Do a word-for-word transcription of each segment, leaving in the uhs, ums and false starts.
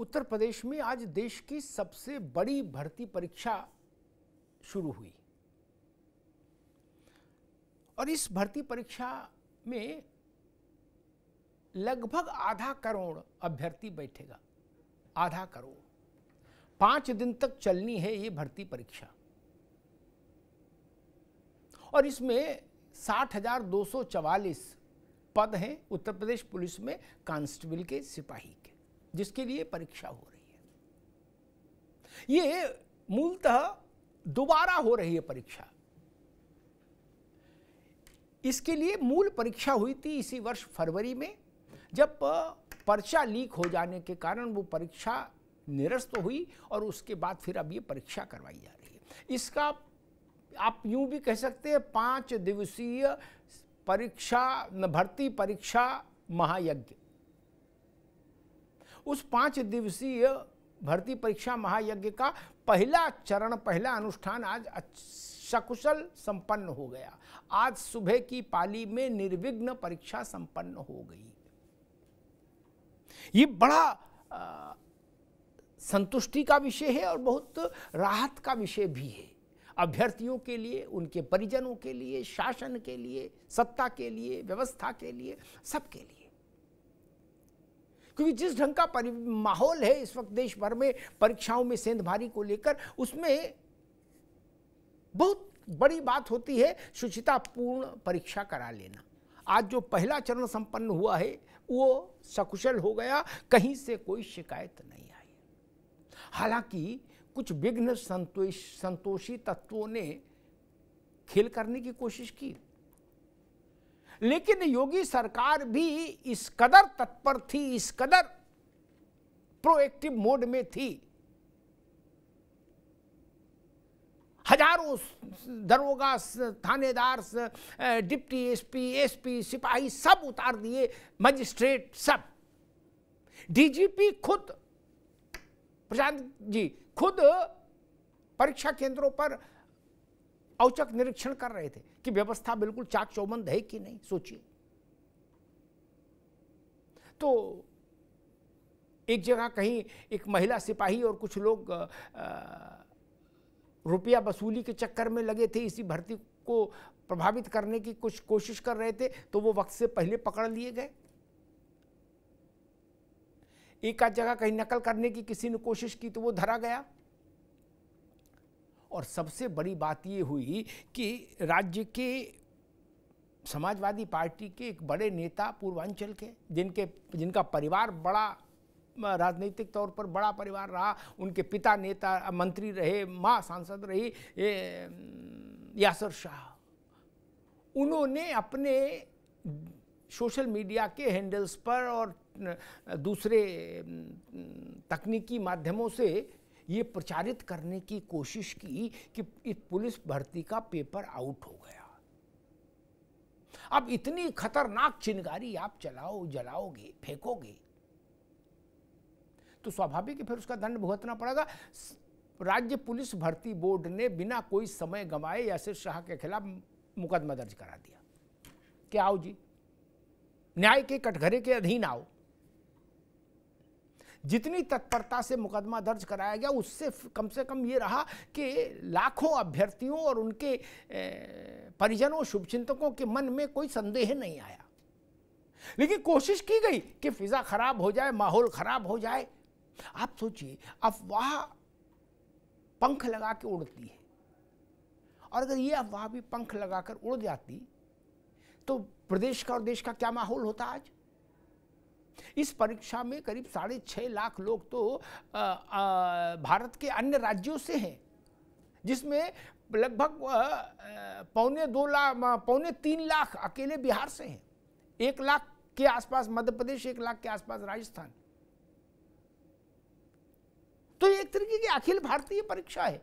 उत्तर प्रदेश में आज देश की सबसे बड़ी भर्ती परीक्षा शुरू हुई और इस भर्ती परीक्षा में लगभग आधा करोड़ अभ्यर्थी बैठेगा। आधा करोड़ पांच दिन तक चलनी है ये भर्ती परीक्षा और इसमें साठ हजार दो सौ चवालीस पद हैं उत्तर प्रदेश पुलिस में कांस्टेबल के, सिपाही के, जिसके लिए परीक्षा हो रही है। ये मूलतः दोबारा हो रही है परीक्षा। इसके लिए मूल परीक्षा हुई थी इसी वर्ष फरवरी में, जब पर्चा लीक हो जाने के कारण वो परीक्षा निरस्त हुई और उसके बाद फिर अब ये परीक्षा करवाई जा रही है। इसका आप यूं भी कह सकते हैं पांच दिवसीय परीक्षा भर्ती परीक्षा महायज्ञ। उस पांच दिवसीय भर्ती परीक्षा महायज्ञ का पहला चरण, पहला अनुष्ठान आज सकुशल संपन्न हो गया। आज सुबह की पाली में निर्विघ्न परीक्षा संपन्न हो गई। ये बड़ा आ, संतुष्टि का विषय है और बहुत राहत का विषय भी है, अभ्यर्थियों के लिए, उनके परिजनों के लिए, शासन के लिए, सत्ता के लिए, व्यवस्था के लिए, सबके लिए। क्योंकि जिस ढंग का माहौल है इस वक्त देश भर में परीक्षाओं में सेंधमारी को लेकर, उसमें बहुत बड़ी बात होती है शुचितापूर्ण परीक्षा करा लेना। आज जो पहला चरण संपन्न हुआ है वो सकुशल हो गया, कहीं से कोई शिकायत नहीं आई। हालांकि कुछ विघ्न संतोष संतोषी तत्वों ने खेल करने की कोशिश की, लेकिन योगी सरकार भी इस कदर तत्पर थी, इस कदर प्रोएक्टिव मोड में थी। हजारों दरोगा, थानेदार, डिप्टी एसपी, एसपी, सिपाही सब उतार दिए, मजिस्ट्रेट सब। डीजीपी खुद, प्रशांत जी खुद परीक्षा केंद्रों पर औचक निरीक्षण कर रहे थे कि व्यवस्था बिल्कुल चाक चौबंद है कि नहीं। सोचिए, तो एक जगह कहीं एक महिला सिपाही और कुछ लोग रुपया वसूली के चक्कर में लगे थे, इसी भर्ती को प्रभावित करने की कुछ कोशिश कर रहे थे, तो वो वक्त से पहले पकड़ लिए गए। एक आध जगह कहीं नकल करने की किसी ने कोशिश की तो वो धरा गया। और सबसे बड़ी बात ये हुई कि राज्य के समाजवादी पार्टी के एक बड़े नेता पूर्वांचल के, जिनके जिनका परिवार बड़ा राजनीतिक तौर पर बड़ा परिवार रहा, उनके पिता नेता मंत्री रहे, माँ सांसद रही, यासर शाह, उन्होंने अपने सोशल मीडिया के हैंडल्स पर और दूसरे तकनीकी माध्यमों से ये प्रचारित करने की कोशिश की कि इस पुलिस भर्ती का पेपर आउट हो गया। अब इतनी खतरनाक चिंगारी आप चलाओ, जलाओगे, फेंकोगे तो स्वाभाविक है फिर उसका दंड भुगतना पड़ेगा। राज्य पुलिस भर्ती बोर्ड ने बिना कोई समय गंवाए यासिर शाह के खिलाफ मुकदमा दर्ज करा दिया कि आओ जी, न्याय के कटघरे के अधीन आओ। जितनी तत्परता से मुकदमा दर्ज कराया गया, उससे कम से कम ये रहा कि लाखों अभ्यर्थियों और उनके परिजनों, शुभचिंतकों के मन में कोई संदेह नहीं आया। लेकिन कोशिश की गई कि फिजा खराब हो जाए, माहौल खराब हो जाए। आप सोचिए, अफवाह पंख लगा के उड़ती है, और अगर ये अफवाह भी पंख लगाकर उड़ जाती तो प्रदेश का और देश का क्या माहौल होता। आज इस परीक्षा में करीब साढ़े छः लाख लोग तो आ, आ, भारत के अन्य राज्यों से हैं, जिसमें लगभग पौने दो लाख पौने तीन लाख अकेले बिहार से हैं, एक लाख के आसपास मध्य प्रदेश, एक लाख के आसपास राजस्थान। तो ये एक तरीके की अखिल भारतीय परीक्षा है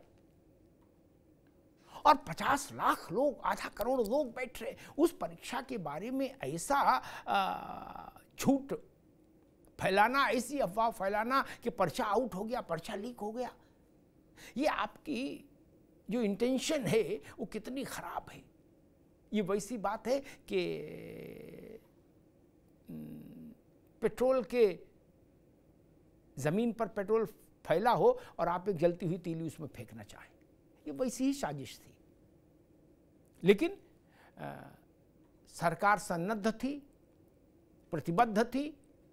और पचास लाख लोग, आधा करोड़ लोग बैठ रहे। उस परीक्षा के बारे में ऐसा झूठ फैलाना, ऐसी अफवाह फैलाना कि पर्चा आउट हो गया, पर्चा लीक हो गया, ये आपकी जो इंटेंशन है वो कितनी खराब है। ये वैसी बात है कि पेट्रोल के ज़मीन पर पेट्रोल फैला हो और आप एक जलती हुई तीली उसमें फेंकना चाहें। ये वैसी ही साजिश थी, लेकिन आ, सरकार सन्नद्ध थी, प्रतिबद्ध थी।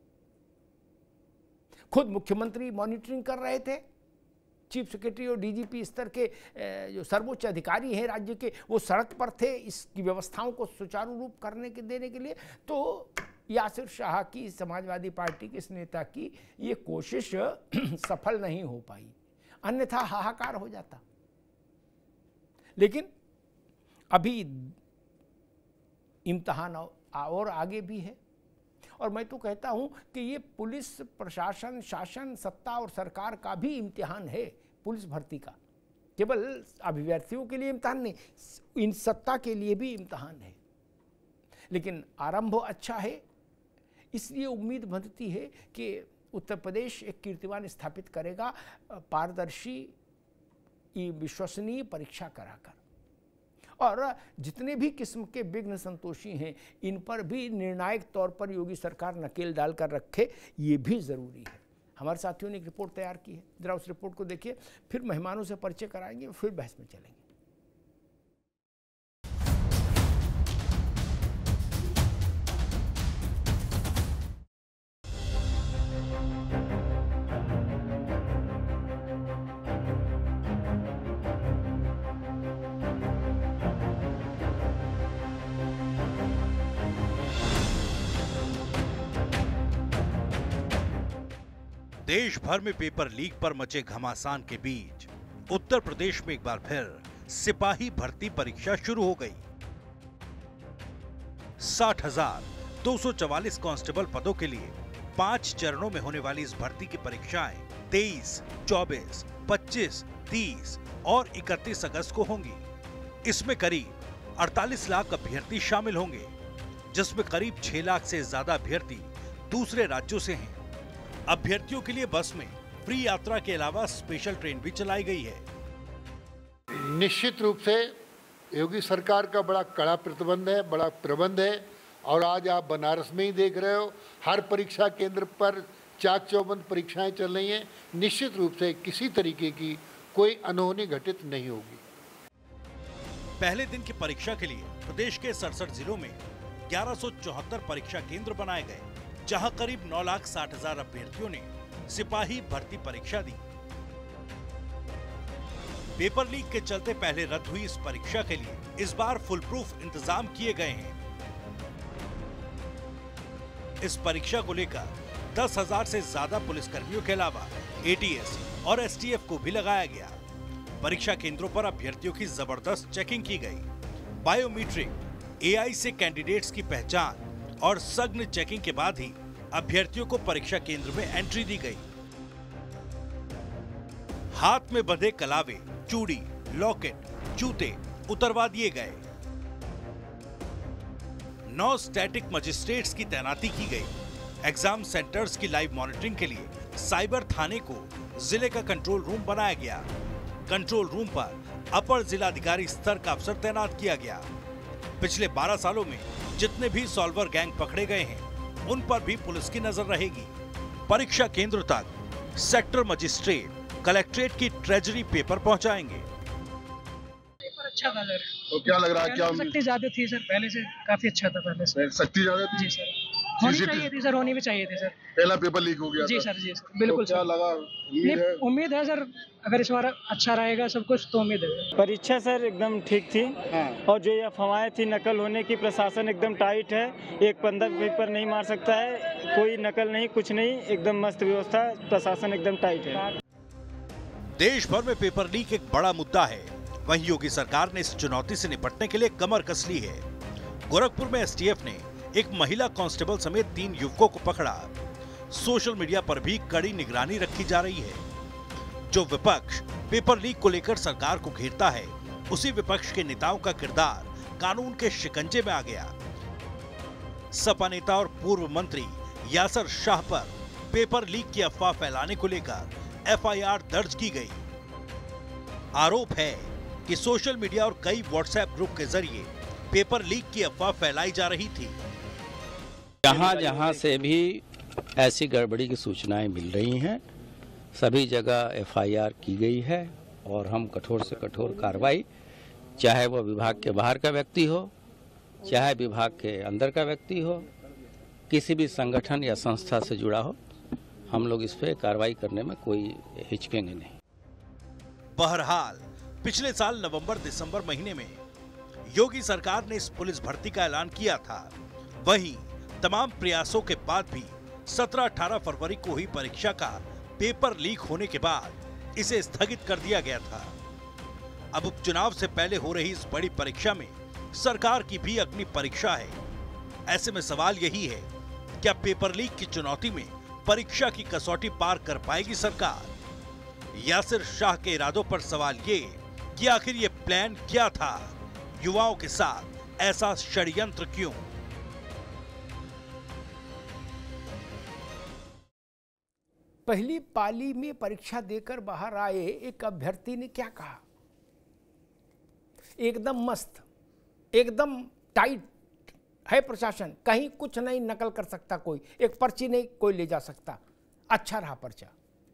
खुद मुख्यमंत्री मॉनिटरिंग कर रहे थे। चीफ सेक्रेटरी और डीजीपी स्तर के जो सर्वोच्च अधिकारी हैं राज्य के, वो सड़क पर थे इसकी व्यवस्थाओं को सुचारू रूप करने के देने के लिए। तो यासिर शाह की, समाजवादी पार्टी के इस नेता की ये कोशिश सफल नहीं हो पाई, अन्यथा हाहाकार हो जाता। लेकिन अभी इम्तिहान और आगे भी है, और मैं तो कहता हूं कि ये पुलिस प्रशासन, शासन, सत्ता और सरकार का भी इम्तिहान है। पुलिस भर्ती का केवल अभ्यर्थियों के लिए इम्तिहान नहीं, इन सत्ता के लिए भी इम्तिहान है। लेकिन आरंभ अच्छा है, इसलिए उम्मीद बनती है कि उत्तर प्रदेश एक कीर्तिमान स्थापित करेगा, पारदर्शी, विश्वसनीय परीक्षा कराकर। और जितने भी किस्म के विघ्न संतोषी हैं, इन पर भी निर्णायक तौर पर योगी सरकार नकेल डालकर रखे, ये भी ज़रूरी है। हमारे साथियों ने एक रिपोर्ट तैयार की है, जरा उस रिपोर्ट को देखिए, फिर मेहमानों से परिचय कराएंगे, फिर बहस में चलेंगे। देश भर में पेपर लीक पर मचे घमासान के बीच उत्तर प्रदेश में एक बार फिर सिपाही भर्ती परीक्षा शुरू हो गई। साठ हजार दो सौ चवालीस कांस्टेबल पदों के लिए पांच चरणों में होने वाली इस भर्ती की परीक्षाएं तेईस, चौबीस, पच्चीस, तीस और इकतीस अगस्त को होंगी। इसमें करीब अड़तालीस लाख अभ्यर्थी शामिल होंगे, जिसमें करीब छह लाख से ज्यादा अभ्यर्थी दूसरे राज्यों से हैं। अभ्यर्थियों के लिए बस में फ्री यात्रा के अलावा स्पेशल ट्रेन भी चलाई गई है। निश्चित रूप से योगी सरकार का बड़ा कड़ा प्रतिबंध है, बड़ा प्रबंध है। और आज आप बनारस में ही देख रहे हो, हर परीक्षा केंद्र पर चाक चौबंद परीक्षाएं चल रही हैं। निश्चित रूप से किसी तरीके की कोई अनहोनी घटित नहीं होगी। पहले दिन की परीक्षा के लिए प्रदेश के सड़सठ जिलों में ग्यारह सौ चौहत्तर परीक्षा केंद्र बनाए गए, जहां करीब नौ लाख साठ हजार अभ्यर्थियों ने सिपाही भर्ती परीक्षा दी। पेपर लीक के चलते पहले रद्द हुई इस परीक्षा के लिए इस बार फुल प्रूफ इंतजाम किए गए हैं। इस परीक्षा को लेकर दस हजार से ज्यादा पुलिसकर्मियों के अलावा एटीएस और एसटीएफ को भी लगाया गया। परीक्षा केंद्रों पर अभ्यर्थियों की जबरदस्त चेकिंग की गई। बायोमीट्रिक, एआई से कैंडिडेट्स की पहचान और सघन चेकिंग के बाद ही अभ्यर्थियों को परीक्षा केंद्र में एंट्री दी गई। हाथ में बंधे कलावे, चूड़ी, लॉकेट, जूते उतरवा दिए गए। नौ स्टैटिक मजिस्ट्रेट्स की तैनाती की गई। एग्जाम सेंटर्स की लाइव मॉनिटरिंग के लिए साइबर थाने को जिले का कंट्रोल रूम बनाया गया। कंट्रोल रूम पर अपर जिलाधिकारी स्तर का अफसर तैनात किया गया। पिछले बारह सालों में जितने भी सॉल्वर गैंग पकड़े गए हैं, उन पर भी पुलिस की नजर रहेगी। परीक्षा केंद्र तक सेक्टर मजिस्ट्रेट कलेक्ट्रेट की ट्रेजरी पेपर पहुंचाएंगे। पेपर अच्छा था सर। तो क्या लग रहा है, क्या सख्ती ज्यादा थी सर, पहले से काफी अच्छा था। पहले से सख्ती ज्यादा थी? जी सर, होनी चाहिए थी सर, होनी भी चाहिए थी सर। पहला पेपर लीक हो गया जी था। सर, जी सर, बिल्कुल। तो क्या लगा? उम्मीद है उम्मीद है सर, अगर इस बार अच्छा रहेगा सब कुछ तो उम्मीद है। परीक्षा सर एकदम ठीक थी। हाँ। और जो ये अफवाहें थी नकल होने की, प्रशासन एकदम टाइट है। एक बंदा पेपर नहीं मार सकता है, कोई नकल नहीं, कुछ नहीं, एकदम मस्त व्यवस्था, प्रशासन एकदम टाइट है। देश भर में पेपर लीक एक बड़ा मुद्दा है। वहीं योगी सरकार ने इस चुनौती से निपटने के लिए कमर कस ली है। गोरखपुर में एसटीएफ ने एक महिला कांस्टेबल समेत तीन युवकों को पकड़ा। सोशल मीडिया पर भी कड़ी निगरानी रखी जा रही है। जो विपक्ष पेपर लीक को लेकर सरकार को घेरता है, उसी विपक्ष के नेताओं का किरदार कानून के शिकंजे में आ गया। सपा नेता और पूर्व मंत्री यासिर शाह पर पेपर लीक की अफवाह फैलाने को लेकर एफआईआर दर्ज की गई। आरोप है कि सोशल मीडिया और कई व्हाट्सएप ग्रुप के जरिए पेपर लीक की अफवाह फैलाई जा रही थी। जहां जहां से भी ऐसी गड़बड़ी की सूचनाएं मिल रही हैं, सभी जगह एफ आई आर की गई है और हम कठोर से कठोर कार्रवाई, चाहे वह विभाग के बाहर का व्यक्ति हो, चाहे विभाग के अंदर का व्यक्ति हो, किसी भी संगठन या संस्था से जुड़ा हो, हम लोग इस पे कार्रवाई करने में कोई हिचकेंगे नहीं। बहरहाल पिछले साल नवंबर दिसंबर महीने में योगी सरकार ने इस पुलिस भर्ती का ऐलान किया था। वहीं तमाम प्रयासों के बाद भी सत्रह अठारह फरवरी को हुई परीक्षा का पेपर लीक होने के बाद इसे स्थगित कर दिया गया था। अब उपचुनाव से पहले हो रही इस बड़ी परीक्षा में सरकार की भी अग्नि परीक्षा है। ऐसे में सवाल यही है, क्या पेपर लीक की चुनौती में परीक्षा की कसौटी पार कर पाएगी सरकार? यासिर शाह के इरादों पर सवाल ये कि आखिर ये प्लान क्या था? युवाओं के साथ ऐसा षड्यंत्र क्यों? पहली पाली में परीक्षा देकर बाहर आए एक अभ्यर्थी ने क्या कहा? एकदम मस्त, एकदम टाइट है प्रशासन, कहीं कुछ नहीं नकल कर सकता कोई, एक पर्ची नहीं कोई ले जा सकता, अच्छा रहा पर्चा।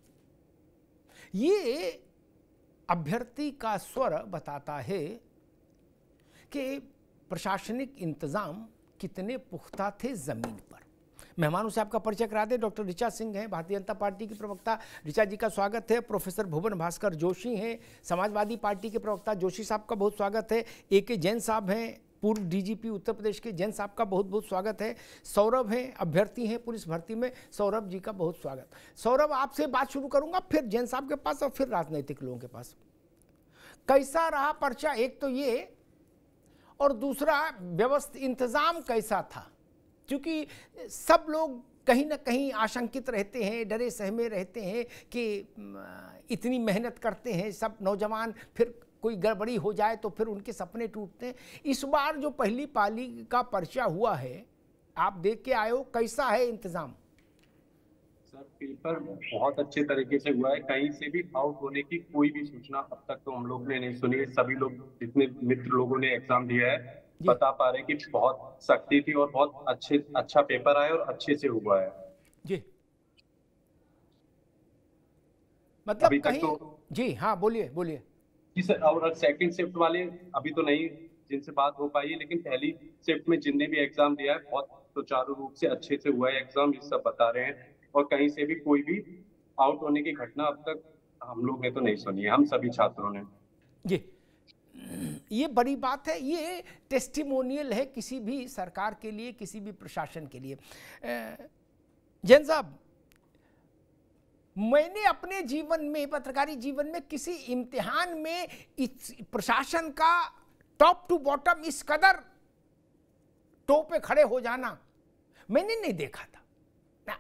ये अभ्यर्थी का स्वर बताता है कि प्रशासनिक इंतजाम कितने पुख्ता थे जमीन पर। मेहमानों से आपका परिचय करा दें। डॉक्टर ऋचा सिंह हैं, भारतीय जनता पार्टी की प्रवक्ता। ऋचा जी का स्वागत है। प्रोफेसर भुवन भास्कर जोशी हैं, समाजवादी पार्टी के प्रवक्ता। जोशी साहब का बहुत स्वागत है। ए के जैन साहब हैं, पूर्व D G P Uttar Pradesh के। जैन साहब का बहुत बहुत स्वागत है। सौरभ हैं, अभ्यर्थी हैं पुलिस भर्ती में। सौरभ जी का बहुत स्वागत। सौरभ, आपसे बात शुरू करूंगा, फिर जैन साहब के पास और फिर राजनीतिक लोगों के पास। कैसा रहा पर्चा, एक तो ये, और दूसरा व्यवस्थित इंतजाम कैसा था? क्योंकि सब लोग कहीं ना कहीं आशंकित रहते हैं, डरे सहमे रहते हैं कि इतनी मेहनत करते हैं सब नौजवान, फिर कोई गड़बड़ी हो जाए तो फिर उनके सपने टूटते हैं। इस बार जो पहली पाली का पर्चा हुआ है, आप देख के आए हो, कैसा है इंतजाम? सर, पेपर बहुत अच्छे तरीके से हुआ है। कहीं से भी आउट होने की कोई भी सूचना अब तक तो हम लोग ने नहीं सुनी। सभी लोग, जितने मित्र लोगों ने एग्जाम दिया है, बता पा रहे हैं कि बहुत सख्ती थी और बहुत अच्छे अच्छा पेपर आया और अच्छे से हुआ है जी। मतलब अभी कहीं तो, जी हाँ, बोलिए बोलिए जी सर। और सेकंड शिफ्ट वाले अभी तो नहीं जिनसे बात हो पाई है, लेकिन पहली शिफ्ट में जिनने भी एग्जाम दिया है बहुत सुचारू रूप से अच्छे से हुआ है एग्जाम, ये सब बता रहे हैं। और कहीं से भी कोई भी आउट होने की घटना अब तक हम लोग ने तो नहीं सुनी है, हम सभी छात्रों ने। जी, ये बड़ी बात है, ये टेस्टिमोनियल है किसी भी सरकार के लिए, किसी भी प्रशासन के लिए। जैन साहब, मैंने अपने जीवन में, पत्रकारी जीवन में, किसी इम्तिहान में इस प्रशासन का टॉप टू बॉटम इस कदर टो पे खड़े हो जाना मैंने नहीं देखा था ना।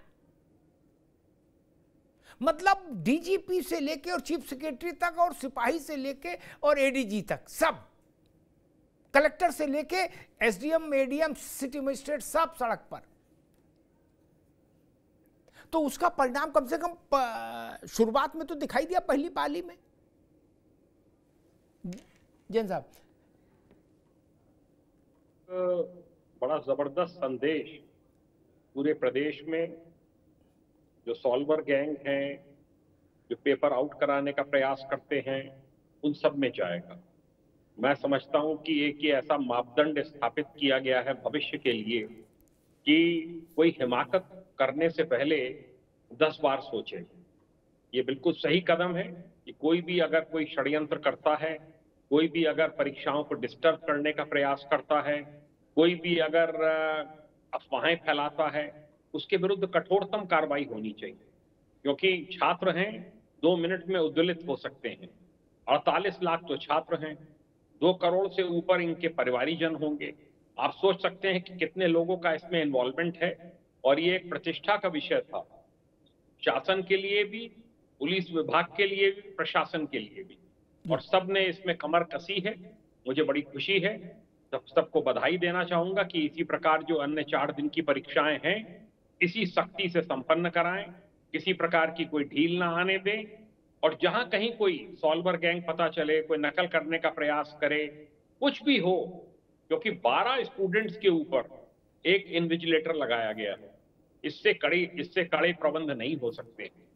मतलब डीजीपी से लेके और चीफ सेक्रेटरी तक और सिपाही से लेके और एडीजी तक, सब, कलेक्टर से लेके एसडीएम, एडीएम, सिटी मजिस्ट्रेट, सब सड़क पर। तो उसका परिणाम कम से कम शुरुआत में तो दिखाई दिया पहली पाली में। जैन साहब, बड़ा जबरदस्त संदेश पूरे प्रदेश में जो सॉल्वर गैंग हैं, जो पेपर आउट कराने का प्रयास करते हैं, उन सब में जाएगा। मैं समझता हूं कि एक ये ऐसा मापदंड स्थापित किया गया है भविष्य के लिए कि कोई हिमाकत करने से पहले दस बार सोचे। ये बिल्कुल सही कदम है कि कोई भी अगर कोई षड्यंत्र करता है, कोई भी अगर परीक्षाओं को डिस्टर्ब करने का प्रयास करता है, कोई भी अगर अफवाहें फैलाता है, उसके विरुद्ध कठोरतम कार्रवाई होनी चाहिए। क्योंकि छात्र हैं, दो मिनट में उद्वेलित हो सकते हैं। अड़तालीस लाख तो छात्र हैं, दो करोड़ से ऊपर इनके परिवारीजन होंगे। आप सोच सकते हैं कि कितने लोगों का इसमें इन्वॉल्वमेंट है। और ये एक प्रतिष्ठा का विषय था, शासन के लिए भी, पुलिस विभाग के लिए भी, प्रशासन के लिए भी, और सबने इसमें कमर कसी है। मुझे बड़ी खुशी है, सब सबको बधाई देना चाहूंगा कि इसी प्रकार जो अन्य चार दिन की परीक्षाएं हैं, इसी सख्ती से संपन्न कराएं, किसी प्रकार की कोई ढील ना आने दें। और जहां कहीं कोई सॉल्वर गैंग पता चले, कोई नकल करने का प्रयास करे, कुछ भी हो, क्योंकि बारह स्टूडेंट्स के ऊपर एक इन्विजिलेटर लगाया गया है, इससे कड़ी इससे कड़े प्रबंध नहीं हो सकते।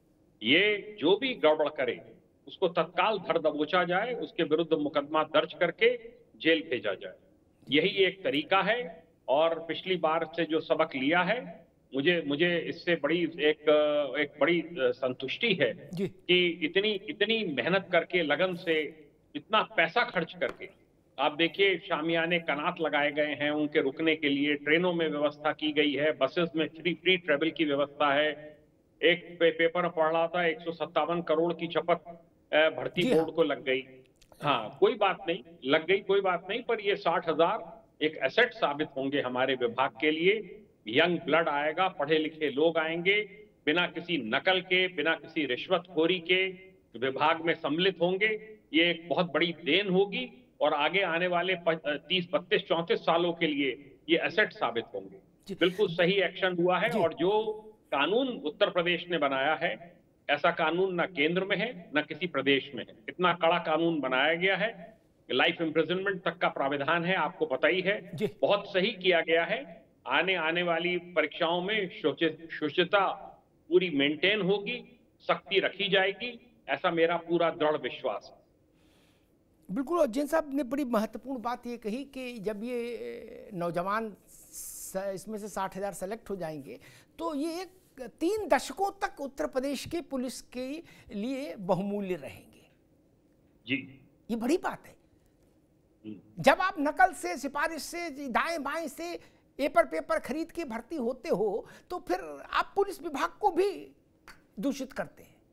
ये जो भी गड़बड़ करे उसको तत्काल धर दबोचा जाए, उसके विरुद्ध मुकदमा दर्ज करके जेल भेजा जाए। यही एक तरीका है और पिछली बार से जो सबक लिया है, मुझे मुझे इससे बड़ी एक एक बड़ी संतुष्टि है कि इतनी इतनी मेहनत करके, लगन से, इतना पैसा खर्च करके, आप देखिए शामियाने कनात लगाए गए हैं उनके रुकने के लिए, ट्रेनों में व्यवस्था की गई है, बसेस में फ्री फ्री ट्रेवल की व्यवस्था है। एक पे, पेपर पढ़ रहा था, एक सौ सत्तावन करोड़ की चपत भर्ती बोर्ड को लग गई। हाँ, कोई बात नहीं, लग गई कोई बात नहीं, पर ये साठ हजार एक एसेट साबित होंगे हमारे विभाग के लिए। यंग ब्लड आएगा, पढ़े लिखे लोग आएंगे, बिना किसी नकल के, बिना किसी रिश्वतखोरी के विभाग में सम्मिलित होंगे। ये एक बहुत बड़ी देन होगी और आगे आने वाले तीस बत्तीस चौंतीस सालों के लिए ये एसेट साबित होंगे। बिल्कुल सही एक्शन हुआ है और जो कानून उत्तर प्रदेश ने बनाया है, ऐसा कानून न केंद्र में है न किसी प्रदेश में है। इतना कड़ा कानून बनाया गया है, लाइफ इम्प्रिजनमेंट तक का प्राविधान है, आपको पता ही है। बहुत सही किया गया है। आने आने वाली परीक्षाओं में शुचिता पूरी मेंटेन होगी, सख्ती रखी जाएगी, ऐसा मेरा पूरा दृढ़ विश्वास है। बिल्कुल। और जैन साहब ने बड़ी महत्वपूर्ण बात ये कही कि जब ये नौजवान इसमें से साठ हजार सेलेक्ट हो जाएंगे तो ये एक तीन दशकों तक उत्तर प्रदेश के पुलिस के लिए बहुमूल्य रहेंगे। जी, ये बड़ी बात है। जब आप नकल से, सिफारिश से, दाएं बाएं से पेपर पेपर खरीद के भर्ती होते हो तो फिर आप पुलिस विभाग को भी दूषित करते हैं।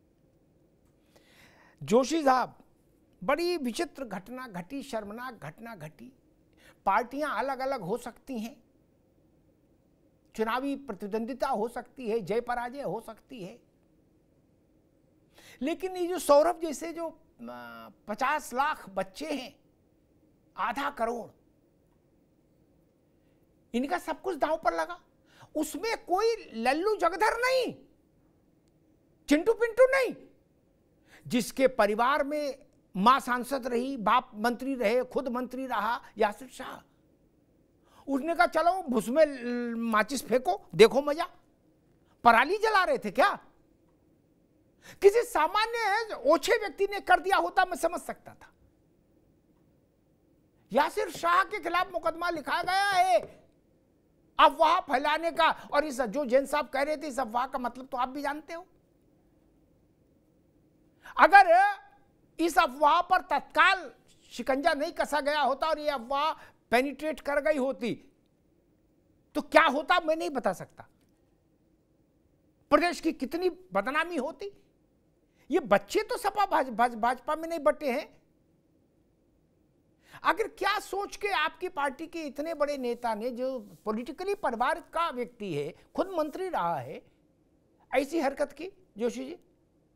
जोशी साहब, बड़ी विचित्र घटना घटी, शर्मनाक घटना घटी। पार्टियां अलग अलग हो सकती हैं, चुनावी प्रतिद्वंदिता हो सकती है, जय पराजय हो सकती है, लेकिन ये जो सौरभ जैसे जो पचास लाख बच्चे हैं, आधा करोड़, इनका सब कुछ दांव पर लगा। उसमें कोई लल्लू जगधर नहीं, चिंटू पिंटू नहीं। जिसके परिवार में मां सांसद रही, बाप मंत्री रहे, खुद मंत्री रहा, यासिर शाह, उसने कहा चलो भुस में माचिस फेंको, देखो मजा। पराली जला रहे थे क्या? किसी सामान्य ओछे व्यक्ति ने कर दिया होता मैं समझ सकता था। यासिर शाह के खिलाफ मुकदमा लिखा गया है अफवाह फैलाने का। और इस जो जैन साहब कह रहे थे, इस अफवाह का मतलब तो आप भी जानते हो। अगर इस अफवाह पर तत्काल शिकंजा नहीं कसा गया होता और ये अफवाह पेनिट्रेट कर गई होती तो क्या होता मैं नहीं बता सकता। प्रदेश की कितनी बदनामी होती। ये बच्चे तो सपा भाज, भाज, भाजपा में नहीं बटे हैं। आखिर क्या सोच के आपकी पार्टी के इतने बड़े नेता ने, जो पॉलिटिकली परिवार का व्यक्ति है, खुद मंत्री रहा है, ऐसी हरकत की? जोशी जी,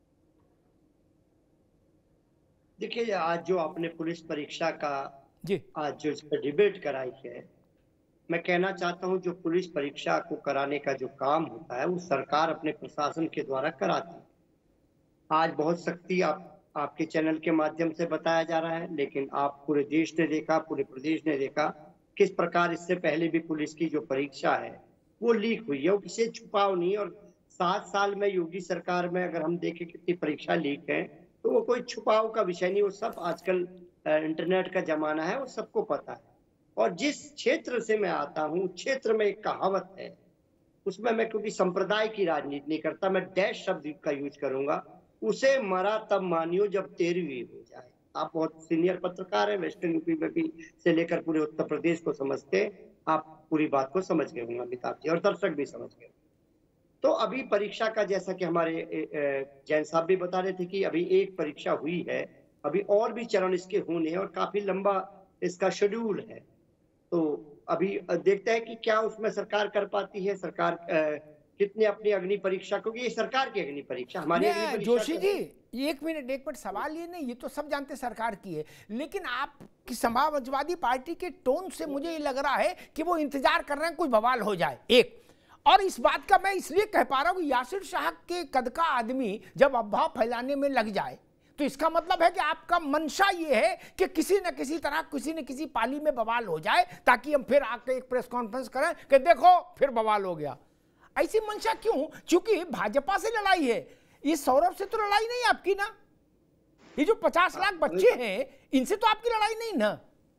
देखिए, आज जो आपने पुलिस परीक्षा का जी आज जो इस पर डिबेट कराई है, मैं कहना चाहता हूं जो पुलिस परीक्षा को कराने का जो काम होता है वो सरकार अपने प्रशासन के द्वारा कराती है। आज बहुत सख्ती आप आपके चैनल के माध्यम से बताया जा रहा है, लेकिन आप पूरे देश ने देखा, पूरे प्रदेश ने देखा किस प्रकार इससे पहले भी पुलिस की जो परीक्षा है वो लीक हुई है, वो किसी छुपाव नहीं। और सात साल में योगी सरकार में अगर हम देखें कितनी परीक्षा लीक है तो वो कोई छुपाव का विषय नहीं, वो सब आजकल इंटरनेट का जमाना है, वो सबको पता है। और जिस क्षेत्र से मैं आता हूँ, क्षेत्र में एक कहावत है, उसमें मैं क्योंकि संप्रदाय की राजनीति नहीं करता, मैं डैश शब्द का यूज करूंगा, उसे मरा तब मानियो जब तेरहवीं हो जाए। आप बहुत सीनियर पत्रकार हैं, वेस्टर्न यूपी में भी से लेकर पूरे उत्तर प्रदेश को समझते, आप पूरी बात को समझ गए होंगे अमिताभ जी, और दर्शक भी समझ गए। तो अभी परीक्षा का, जैसा कि हमारे जैन साहब भी बता रहे थे कि अभी एक परीक्षा हुई है, अभी और भी चरण इसके होने हैं और काफी लंबा इसका शेड्यूल है। तो अभी देखते हैं कि क्या उसमें सरकार कर पाती है, सरकार कितने अपनी अग्नि परीक्षा, क्योंकि ये सरकार की अग्नि परीक्षा, हमारी अग्नि परीक्षा। जोशी जी, एक मिनट एक मिनट सवाल ये नहीं, ये तो सब जानते सरकार की है, लेकिन आपकी समाजवादी पार्टी के टोन से मुझे ये लग रहा है कि वो इंतजार कर रहे हैं कोई बवाल हो जाए। एक और इस बात का मैं इसलिए कह पा रहा हूं कि यासिर शाह के कद का आदमी जब अफवाह फैलाने में लग जाए तो इसका मतलब है कि आपका मंशा ये है कि किसी न किसी तरह किसी न किसी पाली में बवाल हो जाए, ताकि हम फिर आके एक प्रेस कॉन्फ्रेंस करें कि देखो फिर बवाल हो गया। ऐसी मंशा क्यों? क्योंकि भाजपा से लड़ाई है, ये सौरभ से तो लड़ाई नहीं आपकी ना, ये जो पचास लाख बच्चे हैं इनसे तो आपकी लड़ाई नहीं ना।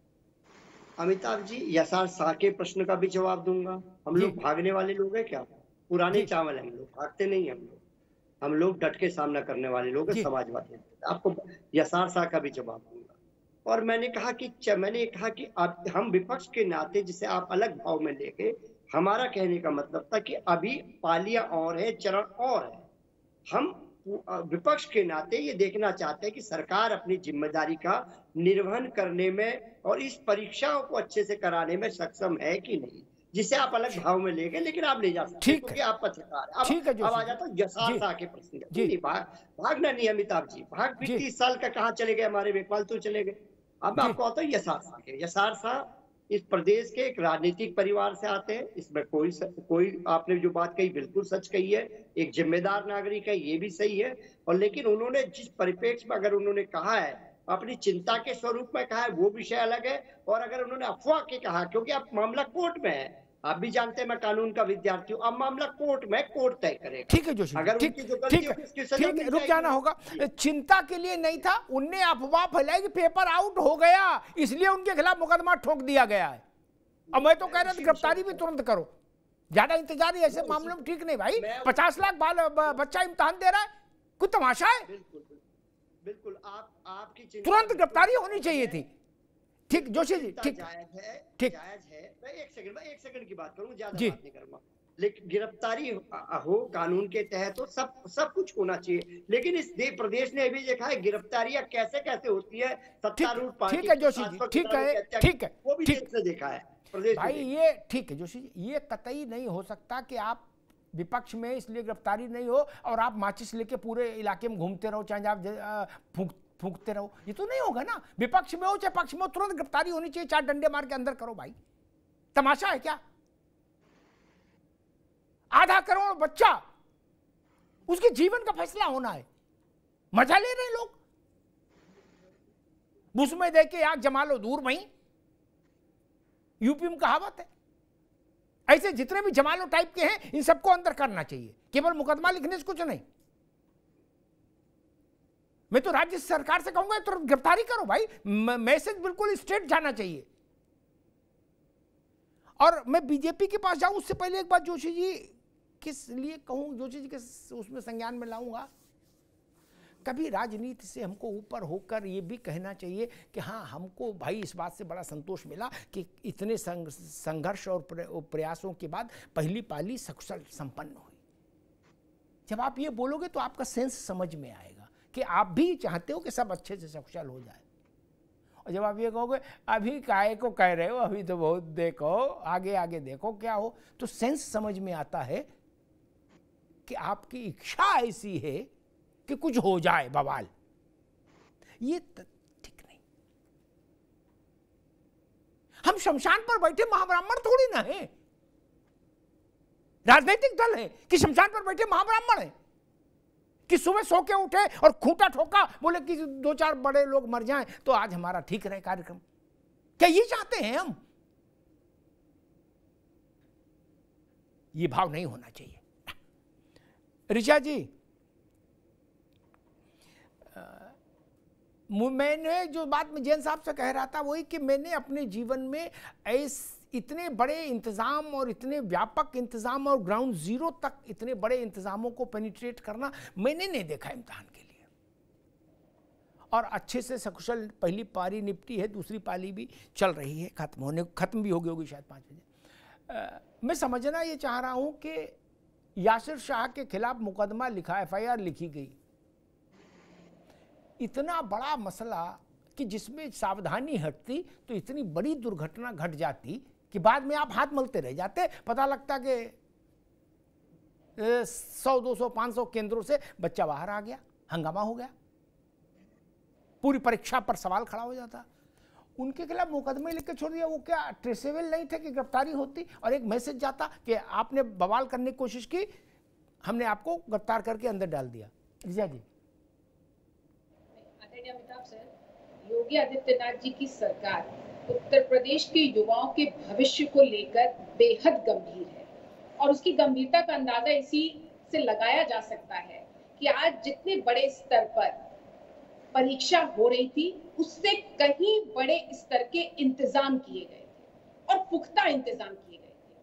अमिताभ जी, यशराज शाह के प्रश्न का भी जवाब दूंगा। हम लोग भागने वाले लोग हैं क्या? पुराने चावल हैं हम लोग, भागते नहीं हम लोग। हम लोग डट के सामना करने वाले लोग हैं, समाजवादी। आपको यशराज शाह का भी जवाब दूंगा। और मैंने कहा कि मैंने कहा कि आप, हम विपक्ष के नाते जिसे आप अलग भाव में लेके, हमारा कहने का मतलब था कि अभी पालियां और है, चरण और है। हम विपक्ष के नाते ये देखना चाहते हैं कि सरकार अपनी जिम्मेदारी का निर्वहन करने में और इस परीक्षाओं को अच्छे से कराने में सक्षम है कि नहीं, जिसे आप अलग भाव में लेंगे, लेकिन आप ले जा सकते हैं क्योंकि आप पत्रकार हैं। अब, अब आ जाता हूँ यशराज शाह के प्रश्न। नहीं, भाग, भागना नहीं अमिताभ जी, भाग भी तीस साल का कहाँ चले गए, हमारे बेकवाल तो चले गए। अब मैं आपको आता हूँ यशराज शाह के। यशराज शाह इस प्रदेश के एक राजनीतिक परिवार से आते हैं, इसमें कोई कोई आपने जो बात कही बिल्कुल सच कही है, एक जिम्मेदार नागरिक है, ये भी सही है। और लेकिन उन्होंने जिस परिप्रेक्ष्य में अगर उन्होंने कहा है, अपनी चिंता के स्वरूप में कहा है, वो विषय अलग है। और अगर उन्होंने अफवाह के कहा, क्योंकि अब मामला कोर्ट में है, आप भी जानते हैं मैं कानून का विद्यार्थी हूँ, अब मामला कोर्ट में, कोर्ट तय करेगा। ठीक है जोशी, अगर ठीक ठीक है, रुक जाना होगा। चिंता के लिए नहीं था, उनने अफवाह फैलाई कि पेपर आउट हो गया, इसलिए उनके खिलाफ मुकदमा ठोक दिया गया है। अब मैं तो कह रहा था गिरफ्तारी भी तुरंत करो, ज्यादा इंतजार ही ऐसे मामलों में ठीक नहीं भाई। पचास लाख बाल बच्चा इम्तिहान दे रहा है, कोई तमाशा है? बिल्कुल बिल्कुल, आप आपकी तुरंत गिरफ्तारी होनी चाहिए थी। ठीक जोशी जी, ठीक जायज है, ठीक जायज है। मैं एक सेकंड मैं एक सेकंड की बात करूं, ज्यादा बात नहीं करूंगा। लेकिन गिरफ्तारी हो कानून के तहत तो सब सब कुछ होना चाहिए, लेकिन इस देश प्रदेश ने अभी देखा है गिरफ्तारियां कैसे कैसे होती है सत्तारूढ़ पार्टी। ठीक है जोशी जी, ठीक है, ठीक है, वो भी देश से देखा है भाई। ये ठीक है जोशी जी, ये कतई नहीं हो सकता कि आप विपक्ष में इसलिए गिरफ्तारी नहीं हो और आप माचिस लेके पूरे इलाके में घूमते रहो, चाहे आप फूंक फूंकते रहो, ये तो नहीं होगा ना। विपक्ष में हो चाहे पक्ष में हो, तुरंत गिरफ्तारी होनी चाहिए, चार डंडे मार के अंदर करो भाई। तमाशा है क्या? आधा करोड़ बच्चा, उसके जीवन का फैसला होना है, मजा ले रहे लोग। उसमें दे के आग जमा लो दूर वहीं, यूपी में कहावत है। ऐसे जितने भी जमालो टाइप के हैं इन सबको अंदर करना चाहिए, केवल मुकदमा लिखने से कुछ नहीं। मैं तो राज्य सरकार से कहूंगा तुरंत गिरफ्तारी करो भाई, मैसेज बिल्कुल स्ट्रेट जाना चाहिए। और मैं बीजेपी के पास जाऊं उससे पहले एक बात जोशी जी किस लिए कहूं, जोशी जी के उसमें संज्ञान में लाऊंगा, कभी राजनीति से हमको ऊपर होकर ये भी कहना चाहिए कि हाँ, हमको भाई इस बात से बड़ा संतोष मिला कि इतने संघर्ष और प्रयासों के बाद पहली पाली सकुशल संपन्न हुई। जब आप ये बोलोगे तो आपका सेंस समझ में आएगा कि आप भी चाहते हो कि सब अच्छे से सकुशल हो जाए। और जब आप ये कहोगे अभी काहे को कह रहे हो, अभी तो बहुत देखो, आगे आगे देखो क्या हो, तो सेंस समझ में आता है कि आपकी इच्छा ऐसी है कि कुछ हो जाए बवाल। ये ठीक नहीं। हम शमशान पर बैठे महाब्राह्मण थोड़ी ना है, राजनीतिक दल है कि शमशान पर बैठे महाब्राह्मण है कि सुबह सो के उठे और खूंटा ठोका, बोले कि दो चार बड़े लोग मर जाएं तो आज हमारा ठीक रहे कार्यक्रम। क्या ये चाहते हैं हम? ये भाव नहीं होना चाहिए। ऋचा जी, मैंने जो बात में जैन साहब से कह रहा था वही कि मैंने अपने जीवन में ऐसे इतने बड़े इंतज़ाम और इतने व्यापक इंतज़ाम और ग्राउंड जीरो तक इतने बड़े इंतज़ामों को पेनिट्रेट करना मैंने नहीं देखा इम्तहान के लिए। और अच्छे से सकुशल पहली पारी निपटी है, दूसरी पारी भी चल रही है, खत्म होने खत्म भी हो गई होगी शायद पाँच बजे। मैं समझना ये चाह रहा हूँ कि यासिर शाह के खिलाफ मुकदमा लिखा, एफ आई आर लिखी गई, इतना बड़ा मसला कि जिसमें सावधानी हटती तो इतनी बड़ी दुर्घटना घट जाती कि बाद में आप हाथ मलते रह जाते। पता लगता कि सौ दो सौ पाँच सौ केंद्रों से बच्चा बाहर आ गया, हंगामा हो गया, पूरी परीक्षा पर सवाल खड़ा हो जाता। उनके खिलाफ मुकदमे लिख के छोड़ दिया। वो क्या ट्रेसेबल नहीं थे कि गिरफ्तारी होती और एक मैसेज जाता कि आपने बवाल करने की कोशिश की, हमने आपको गिरफ्तार करके अंदर डाल दिया। रिजा जी, अमिताभ सर, योगी आदित्यनाथ जी की सरकार उत्तर प्रदेश के युवाओं के भविष्य को लेकर बेहद गंभीर है और उसकी गंभीरता का अंदाजा इसी से लगाया जा सकता है कि आज जितने बड़े स्तर पर परीक्षा हो रही थी उससे कहीं बड़े स्तर के इंतजाम किए गए थे और पुख्ता इंतजाम किए गए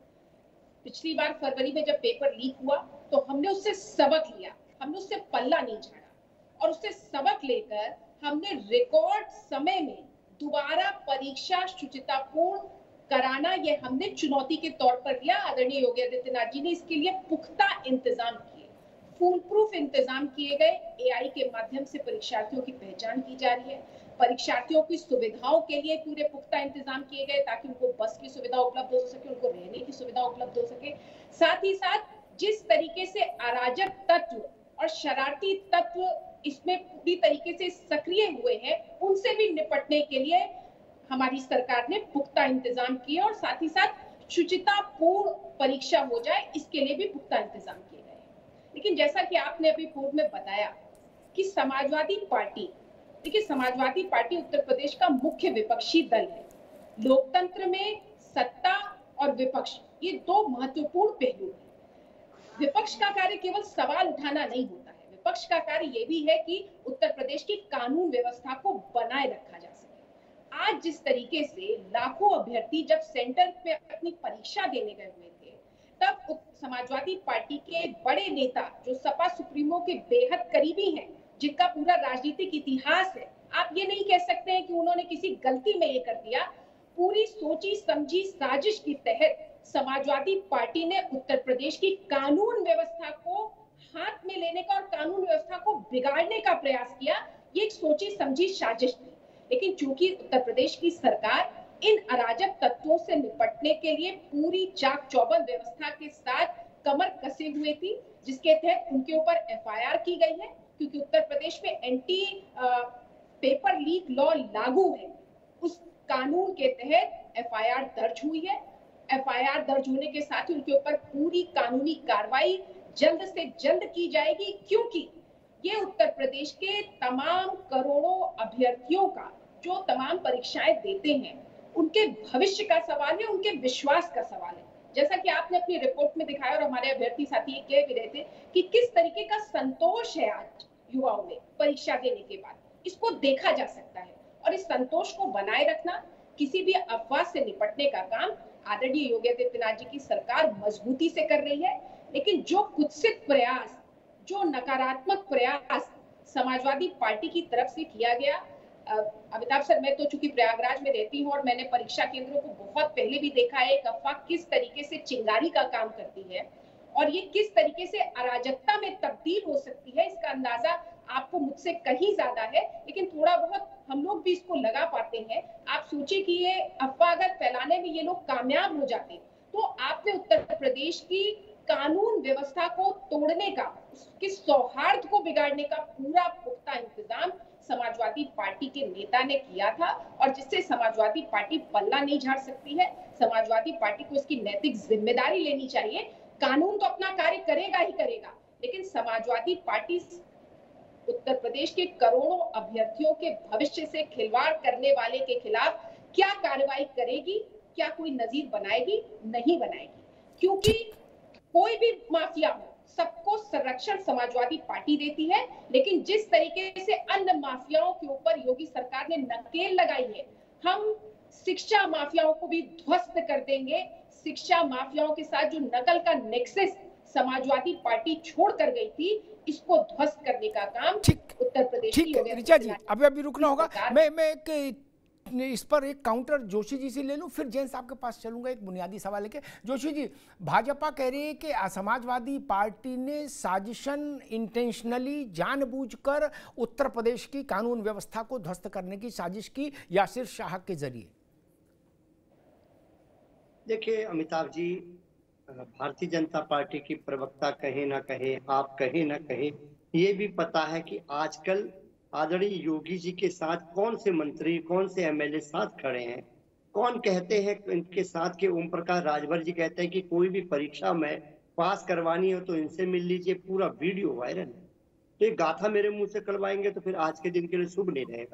थे। पिछली बार फरवरी में जब पेपर लीक हुआ तो हमने उससे सबक लिया, हमने उससे पल्ला नहीं झाड़ा और उससे सबक लेकर हमने रिकॉर्ड समय में दोबारा परीक्षा शुचितापूर्ण कराना ये हमने चुनौती के तौर पर लिया। आदरणीय योगी आदित्यनाथ जी ने इसके लिए पुख्ता इंतजाम किए, फूल प्रूफ इंतजाम किए गए। एआई के माध्यम से परीक्षार्थियों की पहचान की जा रही है, परीक्षार्थियों की सुविधाओं के लिए पूरे पुख्ता इंतजाम किए गए ताकि उनको बस की सुविधा उपलब्ध हो सके, उनको रहने की सुविधा उपलब्ध हो सके। साथ ही साथ जिस तरीके से अराजक तत्व और शरारती तत्व इसमें पूरी तरीके से सक्रिय हुए हैं उनसे भी निपटने के लिए हमारी सरकार ने पुख्ता इंतजाम किए और साथ ही साथ शुचितापूर्ण परीक्षा हो जाए इसके लिए भी पुख्ता इंतजाम किए गए। लेकिन जैसा कि आपने अभी पूर्व में बताया कि समाजवादी पार्टी, देखिए समाजवादी पार्टी उत्तर प्रदेश का मुख्य विपक्षी दल है। लोकतंत्र में सत्ता और विपक्ष ये दो महत्वपूर्ण पहलू हैं। विपक्ष का कार्य केवल सवाल उठाना नहीं होता है, विपक्ष का कार्य ये भी है कि उत्तर प्रदेश की कानून व्यवस्था को बनाए रखा जा सके। आज जिस तरीके से लाखों अभ्यर्थी जब सेंटर पे अपनी परीक्षा देने गए हुए थे तब समाजवादी पार्टी के बड़े नेता जो सपा सुप्रीमो के बेहद करीबी हैं, जिनका पूरा राजनीतिक इतिहास है, आप ये नहीं कह सकते हैं कि उन्होंने किसी गलती में ये कर दिया। पूरी सोची समझी साजिश के तहत समाजवादी पार्टी ने उत्तर प्रदेश की कानून व्यवस्था को हाथ में लेने का और कानून व्यवस्था को बिगाड़ने का प्रयास किया। ये एक सोची समझी साजिश थी। लेकिन चूंकि उत्तर प्रदेश की सरकार इन अराजक तत्वों से निपटने के लिए पूरी चाक चौबंद व्यवस्था के साथ कमर कसे हुए थी, जिसके तहत उनके ऊपर एफआईआर की गई है, क्योंकि उत्तर प्रदेश में एंटी पेपर लीक लॉ लागू है। उस कानून के तहत एफआईआर दर्ज हुई है। एफआईआर दर्ज होने के साथ ही उनके ऊपर पूरी कानूनी कार्रवाई जल्द से जल्द की जाएगी, क्योंकि ये उत्तर प्रदेश के तमाम करोड़ों अभ्यर्थियों का जो तमाम परीक्षाएं देते हैं उनके भविष्य का सवाल है, उनके विश्वास का सवाल है। जैसा कि आपने अपनी रिपोर्ट में दिखाया और हमारे अभ्यर्थी साथी ये कह भी रहे थे कि किस तरीके का संतोष है आज युवाओं में परीक्षा देने के बाद, इसको देखा जा सकता है। और इस संतोष को बनाए रखना, किसी भी अफवाह से निपटने का काम आदरणीय योगी आदित्यनाथ जी की सरकार मजबूती से कर रही है। लेकिन जो कुत्सित प्रयास, जो नकारात्मक प्रयास समाजवादी पार्टी की तरफ से किया गया, अमिताभ सर, मैं तो चूंकि प्रयागराज में रहती हूँ और मैंने परीक्षा केंद्रों को बहुत पहले भी देखा है, एक अफवाह किस तरीके से चिंगारी का काम करती है और ये किस तरीके से अराजकता में तब्दील हो सकती है, इसका अंदाजा आपको मुझसे कहीं ज्यादा है। लेकिन थोड़ा बहुत हम लोग भी इसको लगा पाते हैं। आप सोचिए कि ये अफवाह अगर फैलाने में ये लोग कामयाब हो जाते तो आपने उत्तर प्रदेश की कानून व्यवस्था को तोड़ने का, उसके सौहार्द को बिगाड़ने का पूरा पुख्ता इंतजाम समाजवादी पार्टी के नेता ने किया था और जिससे समाजवादी पार्टी पल्ला नहीं झाड़ सकती है। समाजवादी पार्टी को इसकी नैतिक जिम्मेदारी लेनी चाहिए। कानून तो अपना कार्य करेगा ही करेगा, लेकिन समाजवादी पार्टी उत्तर प्रदेश के करोड़ों अभ्यर्थियों के भविष्य से खिलवाड़ करने वाले के खिलाफ क्या कार्रवाई करेगी, क्या कोई नजीर बनाएगी? नहीं बनाएगी, क्योंकि कोई भी माफिया हो सबको संरक्षण समाजवादी पार्टी देती है। लेकिन जिस तरीके से अन्य माफियाओं के ऊपर योगी सरकार ने नकेल लगाई है, हम शिक्षा माफियाओं को भी ध्वस्त कर देंगे। शिक्षा माफियाओं के साथ जो नकल का नेक्सस समाजवादी पार्टी छोड़ कर गई थी, इसको ध्वस्त करने का काम उत्तर प्रदेश की योगी ऋचा जी, अभी अभी रुकना होगा। मैं मैं एक इस पर एक काउंटर जोशी जी से ले लूं, फिर जैन साहब के पास चलूंगा एक बुनियादी सवाल लेके। जोशी जी, भाजपा कह रही है कि समाजवादी पार्टी ने साजिशन इंटेंशनली जानबूझकर उत्तर प्रदेश की कानून व्यवस्था को ध्वस्त करने की साजिश की, यासिर शाह के जरिए। देखिए अमिताभ जी, भारतीय जनता पार्टी की प्रवक्ता कहे ना कहे, आप कहे ना कहे, ये भी पता है कि आजकल आदरणीय योगी जी के साथ कौन से मंत्री, कौन से एमएलए साथ खड़े हैं। कौन कहते हैं इनके साथ के ओम प्रकाश राजभर जी कहते हैं कि कोई भी परीक्षा में पास करवानी हो तो इनसे मिल लीजिए, पूरा वीडियो वायरल है। तो ये गाथा मेरे मुंह से करवाएंगे तो फिर आज के दिन के लिए शुभ नहीं रहेगा।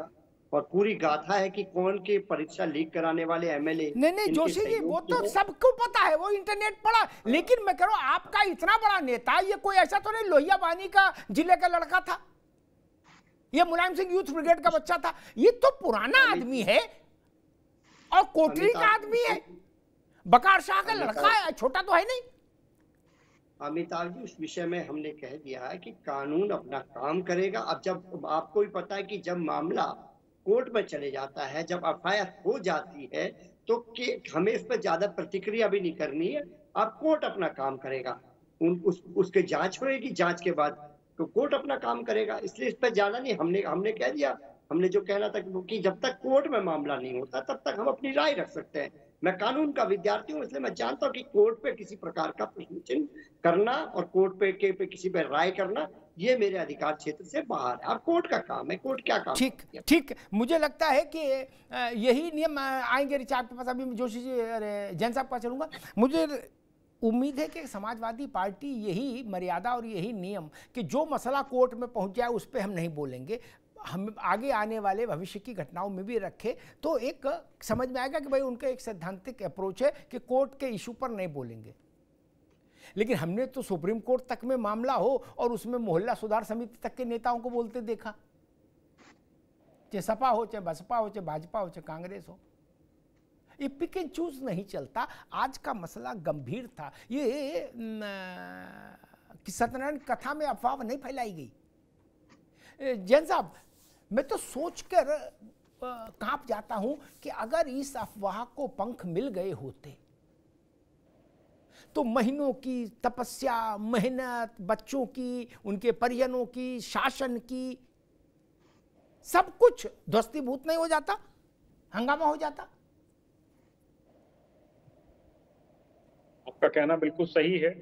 और पूरी गाथा है कि कौन के परीक्षा लीक कराने वाले एमएलए। नहीं नहीं जोशी जी, वो तो सबको पता है, वो इंटरनेट पढ़ा। लेकिन मैं कह रहा हूं आपका इतना बड़ा नेता, ये कोई ऐसा तो नहीं लोहिया बानी का जिले का लड़का था, ये मुलायम सिंह यूथ ब्रिगेड का बच्चा था, ये तो पुराना आदमी है और कोटरी का आदमी है, बकार शाह का लड़का है, छोटा तो है नहीं। अमिताभ जी, उस विषय में हमने कह दिया है कि कानून अपना काम करेगा। अब जब आपको भी पता है कि जब मामला कोर्ट में चले जाता है, जब एफ आई आर हो जाती है, तो कि हमें इस पर ज्यादा प्रतिक्रिया भी नहीं करनी है। अब कोर्ट अपना काम करेगा, उन उस, उसके जांच होएगी, जांच के बाद तो कोर्ट अपना काम करेगा। इसलिए इस पर ज्यादा नहीं, हमने हमने कह दिया, हमने जो कहना था कि जब तक कोर्ट में मामला नहीं होता तब तक हम अपनी राय रख सकते हैं। मैं कानून का विद्यार्थी हूं, इसलिए मैं जानता हूं कि कोर्ट पे किसी प्रकार का प्रश्न चिन्ह करना और कोर्ट पे के पे किसी पे राय करना, ये मेरे अधिकार क्षेत्र से बाहर है। अब कोर्ट का काम है, कोर्ट क्या काम। ठीक ठीक, मुझे लगता है कि यही नियम आएंगे। रिचा आपके पास, अभी जोशी जी जैन साहब का चलूंगा। मुझे उम्मीद है कि समाजवादी पार्टी यही मर्यादा और यही नियम कि जो मसला कोर्ट में पहुंच जाए उस पर हम नहीं बोलेंगे, हम आगे आने वाले भविष्य की घटनाओं में भी रखे, तो एक समझ में आएगा कि भाई उनका एक सैद्धांतिक अप्रोच है कि कोर्ट के इशू पर नहीं बोलेंगे। लेकिन हमने तो सुप्रीम कोर्ट तक में मामला हो और उसमें मोहल्ला सुधार समिति तक के नेताओं को बोलते देखा, चाहे सपा हो, चाहे बसपा हो, चाहे भाजपा हो, चाहे कांग्रेस हो। ये पिक एंड चूज नहीं चलता। आज का मसला गंभीर था। ये कि सत्यनारायण कथा में अफवाह नहीं फैलाई गई। जैन साहब, मैं तो सोचकर कांप जाता हूं कि अगर इस अफवाह को पंख मिल गए होते तो महीनों की तपस्या, मेहनत, बच्चों की, उनके परिजनों की, शासन की, सब कुछ ध्वस्तीभूत नहीं हो जाता, हंगामा हो जाता। आपका कहना बिल्कुल सही है।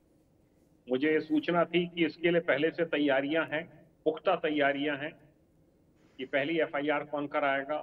मुझे सूचना थी कि इसके लिए पहले से तैयारियां हैं, पुख्ता तैयारियां हैं कि पहली एफ आई आर कौन कराएगा,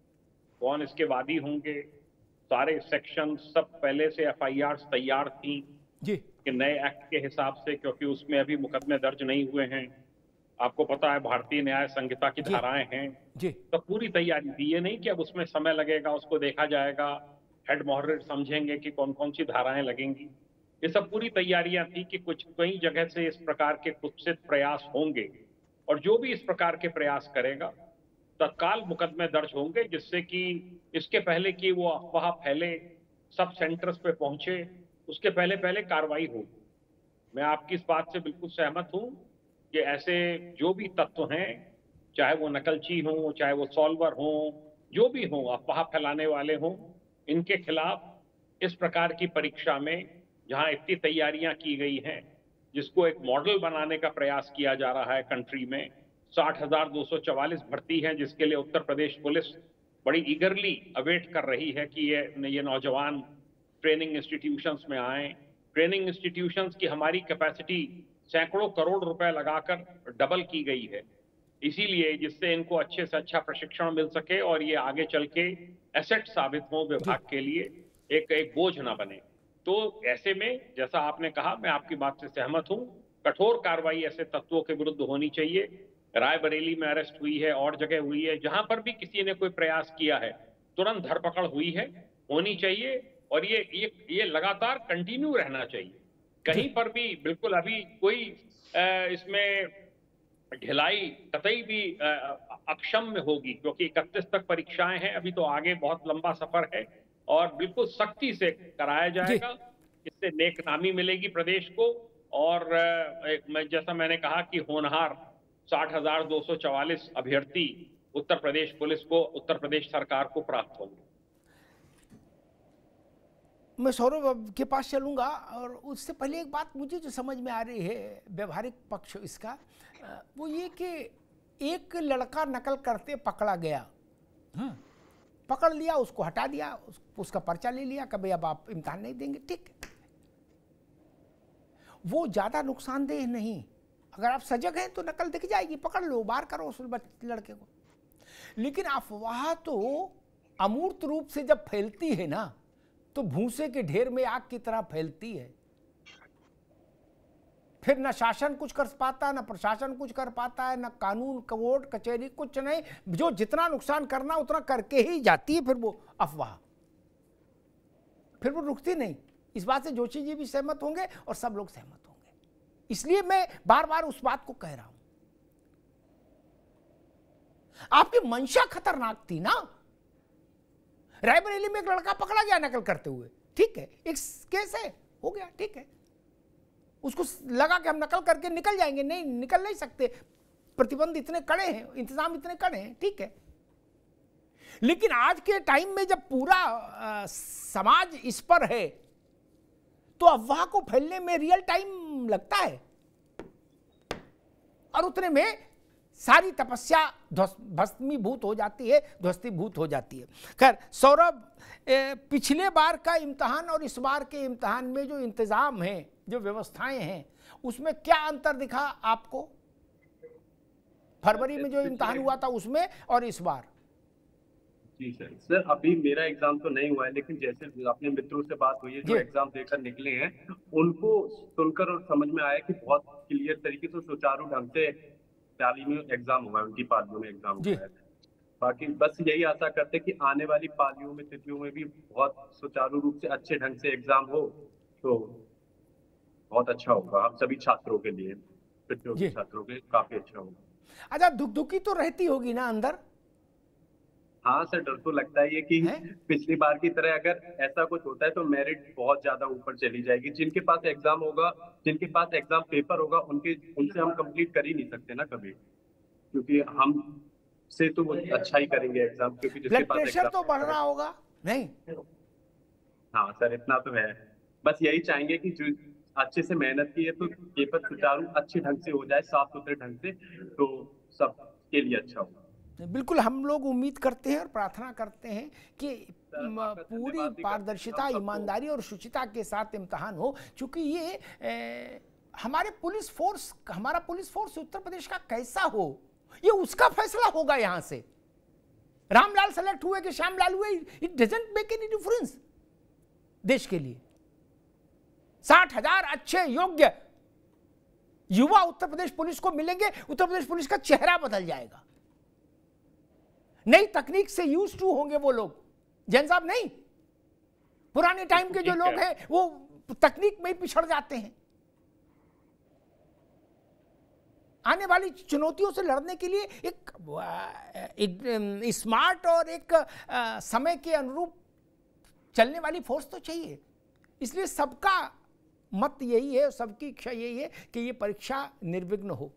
कौन इसके वादी होंगे, सारे सेक्शन सब पहले से एफ आई आर तैयार थी जी कि नए एक्ट के हिसाब से, क्योंकि उसमें अभी मुकदमे दर्ज नहीं हुए हैं। आपको पता है भारतीय न्याय संहिता की धाराएं हैं जी, तो पूरी तैयारी थी। ये नहीं कि अब उसमें समय लगेगा, उसको देखा जाएगा, हेड मॉडरेट समझेंगे कि कौन कौन सी धाराएं लगेंगी। ये सब पूरी तैयारियां थी कि कुछ कई जगह से इस प्रकार के कुत्सित प्रयास होंगे और जो भी इस प्रकार के प्रयास करेगा तत्काल मुकदमे दर्ज होंगे, जिससे कि इसके पहले कि वो अफवाह फैले, सब सेंटर्स पे पहुंचे, उसके पहले पहले कार्रवाई हो। मैं आपकी इस बात से बिल्कुल सहमत हूं कि ऐसे जो भी तत्व हैं, चाहे वो नकलची हों, चाहे वो सॉल्वर हों, जो भी हों, अफवाह फैलाने वाले हों, इनके खिलाफ इस प्रकार की परीक्षा में जहां इतनी तैयारियां की गई हैं, जिसको एक मॉडल बनाने का प्रयास किया जा रहा है कंट्री में, साठ हजार दो सौ चवालीस भर्ती हैं, जिसके लिए उत्तर प्रदेश पुलिस बड़ी ईगरली अवेट कर रही है कि ये ये नौजवान ट्रेनिंग इंस्टीट्यूशंस में आए। ट्रेनिंग इंस्टीट्यूशंस की हमारी कैपेसिटी सैकड़ों करोड़ रुपए लगाकर डबल की गई है, इसीलिए जिससे इनको अच्छे से अच्छा प्रशिक्षण मिल सके और ये आगे चल के एसेट साबित हो विभाग के लिए, एक एक बोझ ना बने। तो ऐसे में जैसा आपने कहा, मैं आपकी बात से सहमत हूं, कठोर कार्रवाई ऐसे तत्वों के विरुद्ध होनी चाहिए। रायबरेली में अरेस्ट हुई है, और जगह हुई है, जहां पर भी किसी ने कोई प्रयास किया है तुरंत धरपकड़ हुई है, होनी चाहिए, और ये ये ये लगातार कंटिन्यू रहना चाहिए। कहीं पर भी बिल्कुल अभी कोई इसमें ढिलाई कतई भी अक्षम में होगी, क्योंकि इकतीस तक परीक्षाएं हैं, अभी तो आगे बहुत लंबा सफर है, और बिल्कुल सख्ती से कराया जाएगा। इससे नेक नामी मिलेगी प्रदेश को, और जैसा मैंने कहा कि होनहार साठ हजार दो सौ चवालीस अभ्यर्थी उत्तर प्रदेश पुलिस को, उत्तर प्रदेश सरकार को प्राप्त होंगे। मैं सौरभ के पास चलूंगा, और उससे पहले एक बात मुझे जो समझ में आ रही है, व्यवहारिक पक्ष इसका, वो ये कि एक लड़का नकल करते पकड़ा गया, पकड़ लिया, उसको हटा दिया, उस, उसका पर्चा ले लिया, कभी अब आप इम्तिहान नहीं देंगे, ठीक, वो ज्यादा नुकसानदेह नहीं। अगर आप सजग हैं तो नकल दिख जाएगी, पकड़ लो, बाहर करो उस लड़के को। लेकिन अफवाह तो अमूर्त रूप से जब फैलती है ना, तो भूसे के ढेर में आग की तरह फैलती है। फिर न शासन कुछ कर पाता है, न प्रशासन कुछ कर पाता है, न कानून कोर्ट कचहरी कुछ नहीं, जो जितना नुकसान करना उतना करके ही जाती है फिर वो अफवाह, फिर वो रुकती नहीं। इस बात से जोशी जी भी सहमत होंगे और सब लोग सहमत होंगे, इसलिए मैं बार बार उस बात को कह रहा हूं। आपकी मंशा खतरनाक थी ना। रायबरेली में एक लड़का पकड़ा गया नकल करते हुए, ठीक है, एक केस है, हो गया, ठीक है। उसको लगा कि हम नकल करके निकल जाएंगे, नहीं निकल नहीं सकते, प्रतिबंध इतने कड़े हैं, इंतजाम इतने कड़े हैं, ठीक है। लेकिन आज के टाइम में जब पूरा आ, समाज इस पर है तो अफवाह को फैलने में रियल टाइम लगता है, और उतने में सारी तपस्या भस्मीभूत हो जाती है, ध्वस्तीभूत हो जाती है। खैर सौरभ, पिछले बार का इम्तहान और इस बार के इम्तहान में जो इंतजाम है, जो व्यवस्थाएं हैं, उसमें क्या अंतर दिखा आपको? फरवरी में जो इम्तहान हुआ था उसमें और इस बार? जी सर, सर अभी मेरा एग्जाम तो नहीं हुआ है, लेकिन जैसे अपने मित्रों से बात हुई है जो एग्जाम देकर निकले हैं, उनको सुनकर और समझ में आया कि बहुत क्लियर तरीके से सुचारू ढंग से पाली में एग्जाम हुआ है, उनकी पालियों में एग्जाम हुआ है। बाकी बस यही आशा करते कि आने वाली पालियों में, तिथियों में भी बहुत सुचारू रूप से अच्छे ढंग से एग्जाम हो तो बहुत अच्छा होगा हम सभी छात्रों के लिए, प्रतियोगी छात्रों के काफी अच्छा होगा। अच्छा, धुकधुकी तो रहती होगी ना अंदर? हाँ सर, डर तो लगता है कि पिछली बार की तरह अगर ऐसा कुछ होता है तो मेरिट बहुत ज्यादा ऊपर चली जाएगी। जिनके पास एग्जाम होगा, जिनके पास एग्जाम पेपर होगा, उनके उनसे हम कंप्लीट कर ही नहीं सकते ना कभी, क्योंकि हम से तो वो अच्छा ही करेंगे एग्जाम, क्योंकि जिसके पास प्रेशर तो बढ़ रहा होगा नहीं? हाँ सर, इतना तो है। बस यही चाहेंगे कि जो अच्छे से मेहनत की है तो पेपर सुचारू अच्छे ढंग से हो जाए, साफ सुथरे ढंग से, तो सबके लिए अच्छा होगा। बिल्कुल, हम लोग उम्मीद करते हैं और प्रार्थना करते हैं कि पूरी पारदर्शिता, ईमानदारी और शुचिता के साथ इम्तहान हो, क्योंकि ये ए, हमारे पुलिस फोर्स, हमारा पुलिस फोर्स उत्तर प्रदेश का कैसा हो, ये उसका फैसला होगा। यहाँ से रामलाल सेलेक्ट हुए कि श्यामलाल हुए, it doesn't make any difference देश के लिए। साठ हजार अच्छे योग्य युवा उत्तर प्रदेश पुलिस को मिलेंगे, उत्तर प्रदेश पुलिस का चेहरा बदल जाएगा। नई तकनीक से यूज टू होंगे वो लोग। जैन साहब, नहीं, पुराने टाइम के जो लोग हैं वो तकनीक में ही पिछड़ जाते हैं। आने वाली चुनौतियों से लड़ने के लिए एक, एक स्मार्ट और एक आ, समय के अनुरूप चलने वाली फोर्स तो चाहिए। इसलिए सबका मत यही है, सबकी इच्छा यही है कि ये परीक्षा निर्विघ्न हो।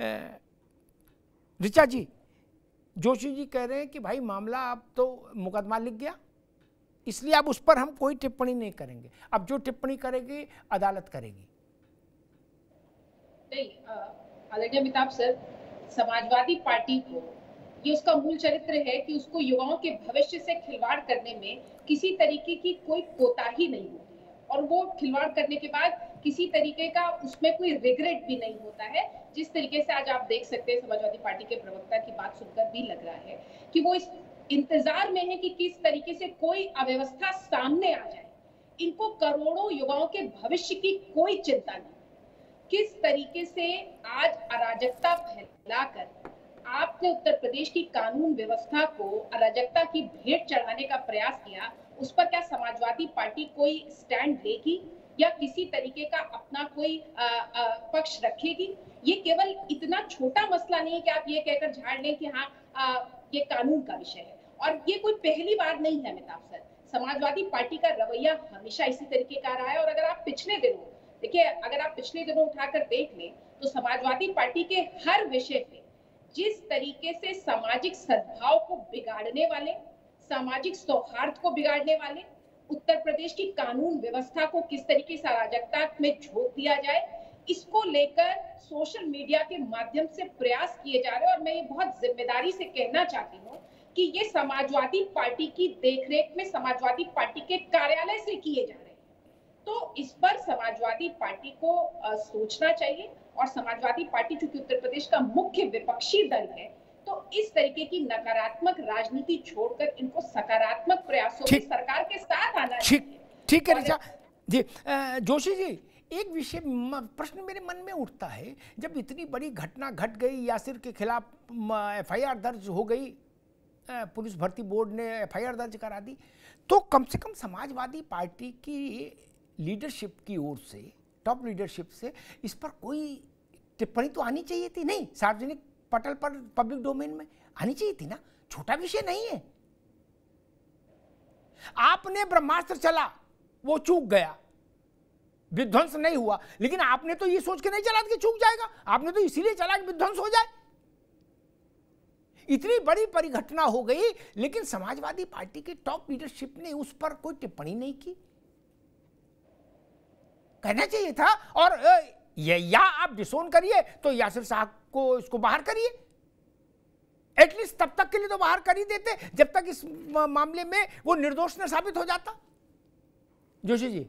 ऋचा जी, जोशी जी कह रहे हैं कि भाई मामला अब तो मुकदमा लिख गया, इसलिए अब उस पर हम कोई टिप्पणी नहीं करेंगे, अब जो टिप्पणी करेगी अदालत करेगी। नहीं आदरणीय अमिताभ सर, समाजवादी पार्टी को ये उसका मूल चरित्र है कि उसको युवाओं के भविष्य से खिलवाड़ करने में किसी तरीके की कोई कोताही नहीं होती है, और वो खिलवाड़ करने के बाद किसी तरीके का उसमें कोई रिग्रेट भी नहीं होता है। जिस तरीके से आज आप देख सकते हैं, समाजवादी पार्टी के प्रवक्ता की बात सुनकर भी लग रहा है कि वो इस इंतजार में है कि किस तरीके से कोई अव्यवस्था सामने आ जाए। इनको करोड़ों युवाओं के भविष्य की कोई चिंता नहीं। किस तरीके से आज अराजकता फैलाकर आपने उत्तर प्रदेश की कानून व्यवस्था को अराजकता की भेंट चढ़ाने का प्रयास किया, उस पर क्या समाजवादी पार्टी कोई स्टैंड लेगी या किसी तरीके का अपना कोई आ, आ, पक्ष रखेगी? ये केवल इतना छोटा मसला नहीं है कि आप ये कहकर झाड़ लें कि हाँ आ, ये कानून का विषय है। और ये कोई पहली बार नहीं है अमिताभ सर, समाजवादी पार्टी का रवैया हमेशा इसी तरीके का रहा है। और अगर आप पिछले दिनों देखिए, अगर आप पिछले दिनों उठाकर देख लें तो समाजवादी पार्टी के हर विषय पे जिस तरीके से सामाजिक सद्भाव को बिगाड़ने वाले, सामाजिक सौहार्द को बिगाड़ने वाले, उत्तर प्रदेश की कानून व्यवस्था को किस तरीके से अराजकता में झोंक दिया जाए, इसको लेकर सोशल मीडिया के माध्यम से प्रयास किए जा रहे हैं। और मैं ये बहुत जिम्मेदारी से कहना चाहती हूँ कि ये समाजवादी पार्टी की देखरेख में समाजवादी पार्टी के कार्यालय से किए जा रहे हैं। तो इस पर समाजवादी पार्टी को आ, सोचना चाहिए। और समाजवादी पार्टी चूंकि उत्तर प्रदेश का मुख्य विपक्षी दल है, तो इस तरीके की नकारात्मक राजनीति छोड़कर इनको सकारात्मक प्रयासों में सरकार के साथ आना चाहिए। ठीक है ऋचा जी। जोशी जी, एक विषय प्रश्न मेरे मन में उठता है, जब इतनी बड़ी घटना घट गई, यासिर के खिलाफ एफ आई आर दर्ज हो गई, पुलिस भर्ती बोर्ड ने एफ आई आर दर्ज करा दी, तो कम से कम समाजवादी पार्टी की लीडरशिप की ओर से, टॉप लीडरशिप से इस पर कोई टिप्पणी तो आनी चाहिए थी। नहीं, सार्वजनिक पटल पर, पब्लिक डोमेन में आनी चाहिए थी ना, छोटा विषय नहीं है। आपने ब्रह्मास्त्र चला, वो चूक गया, विध्वंस नहीं हुआ, लेकिन आपने तो ये सोच के नहीं चला कि चूक जाएगा, आपने तो इसीलिए चला कि विध्वंस हो जाए। इतनी बड़ी परिघटना हो गई, लेकिन समाजवादी पार्टी की टॉप लीडरशिप ने उस पर कोई टिप्पणी नहीं की। कहना चाहिए था, और ये या आप डिसोन करिए तो यासिर साहब को इसको बाहर करिए, एटलीस्ट तब तक के लिए तो बाहर कर ही देते जब तक इस मामले में वो निर्दोष न साबित हो जाता। जोशी जी,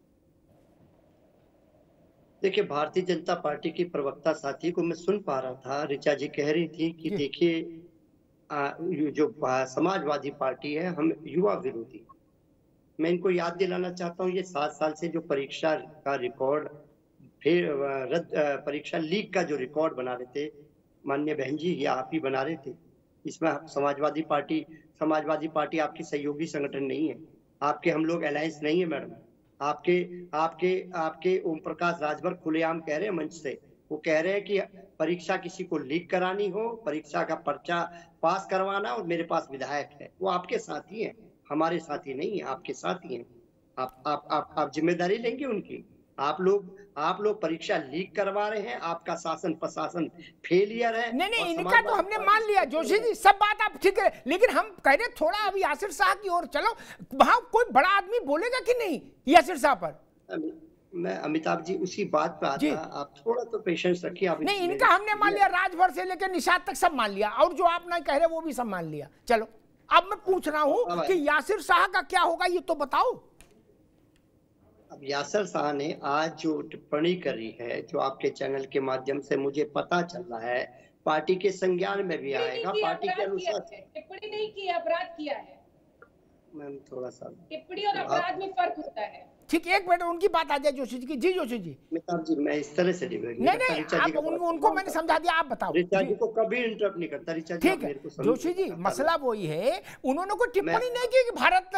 देखिए, भारतीय जनता पार्टी की प्रवक्ता साथी को मैं सुन पा रहा था, ऋचा जी कह रही थी कि देखिए, जो समाजवादी पार्टी है, हम युवा विरोधी। मैं इनको याद दिलाना चाहता हूँ, ये सात साल से जो परीक्षा का रिकॉर्ड, फिर रद्द परीक्षा लीक का जो रिकॉर्ड बना रहे थे, माननीय बहन जी, ये आप ही बना रहे थे। इसमें समाजवादी पार्टी समाजवादी पार्टी आपकी सहयोगी संगठन नहीं है, आपके हम लोग अलायंस नहीं है मैडम। आपके आपके आपके ओम प्रकाश राजभर खुलेआम कह रहे हैं मंच से, वो कह रहे हैं कि परीक्षा किसी को लीक करानी हो, परीक्षा का पर्चा पास करवाना, और मेरे पास विधायक है। वो आपके साथी हैं, हमारे साथी नहीं है, आपके साथी हैं। आप आप आप, आप जिम्मेदारी लेंगे उनकी। आप लोग आप लोग परीक्षा लीक करवा रहे हैं, आपका शासन प्रशासन फेलियर है। नहीं नहीं, इनका तो हमने मान लिया जोशी जी, सब बात आप ठीक है, लेकिन हम कह रहे थोड़ा अभी यासिर साहब की ओर चलो। वहां कोई बड़ा आदमी बोलेगा कि नहीं यासिर साहब पर? मैं अमिताभ जी उसी बात पे आता, आप थोड़ा तो पेशेंस रखिए। आप नहीं, इनका हमने मान लिया, राजभर से लेकर निषाद तक सब मान लिया, और जो आप नहीं कह रहे वो भी सब मान लिया। चलो, अब मैं पूछ रहा हूँ कि यासिर शाह का क्या होगा, ये तो बताओ। अब यासिर शाह ने आज जो टिप्पणी करी है, जो आपके चैनल के माध्यम से मुझे पता चल रहा है, पार्टी के संज्ञान में भी आएगा। पार्टी के अनुसार टिप्पणी नहीं की, अपराध किया है। मैम थोड़ा सा टिप्पणी और अपराध में फर्क होता है। ठीक, एक मिनट उनकी बात आ जाए जोशी जी की। जी जोशी जी। अमिताभ जी, मैं इस तरह से नहीं, नहीं आप उन, उनको मैंने समझा दिया, आप बताओ। ऋचा जी को कभी इंटरप्ट नहीं करता। ऋचा जी, ठीक है जोशी जी, मसला वही है, उन्होंने कोई टिप्पणी नहीं की कि भारत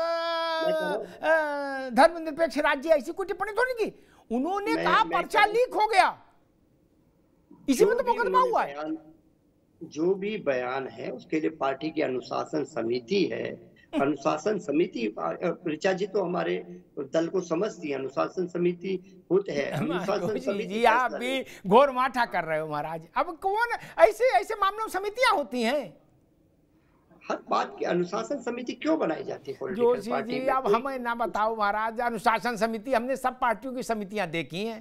धर्मनिरपेक्ष राज्य, ऐसी कोई टिप्पणी तो नहीं की। उन्होंने कहा पर्चा लीक हो गया, इसी में तो मुकदमा हुआ है। जो भी बयान है उसके लिए पार्टी की अनुशासन समिति है। अनुशासन समिति, ऋचा जी तो हमारे दल को समझती है, अनुशासन समिति होते है। अनुशासन समिति जी, आप भी घोर माठा कर रहे हो महाराज। अब कौन ऐसे ऐसे मामलों में समितियां होती हैं? हर बात की अनुशासन समिति क्यों बनाई जाती है? जोशी जी, अब हमें ना बताओ महाराज, अनुशासन समिति हमने सब पार्टियों की समितियां देखी हैं।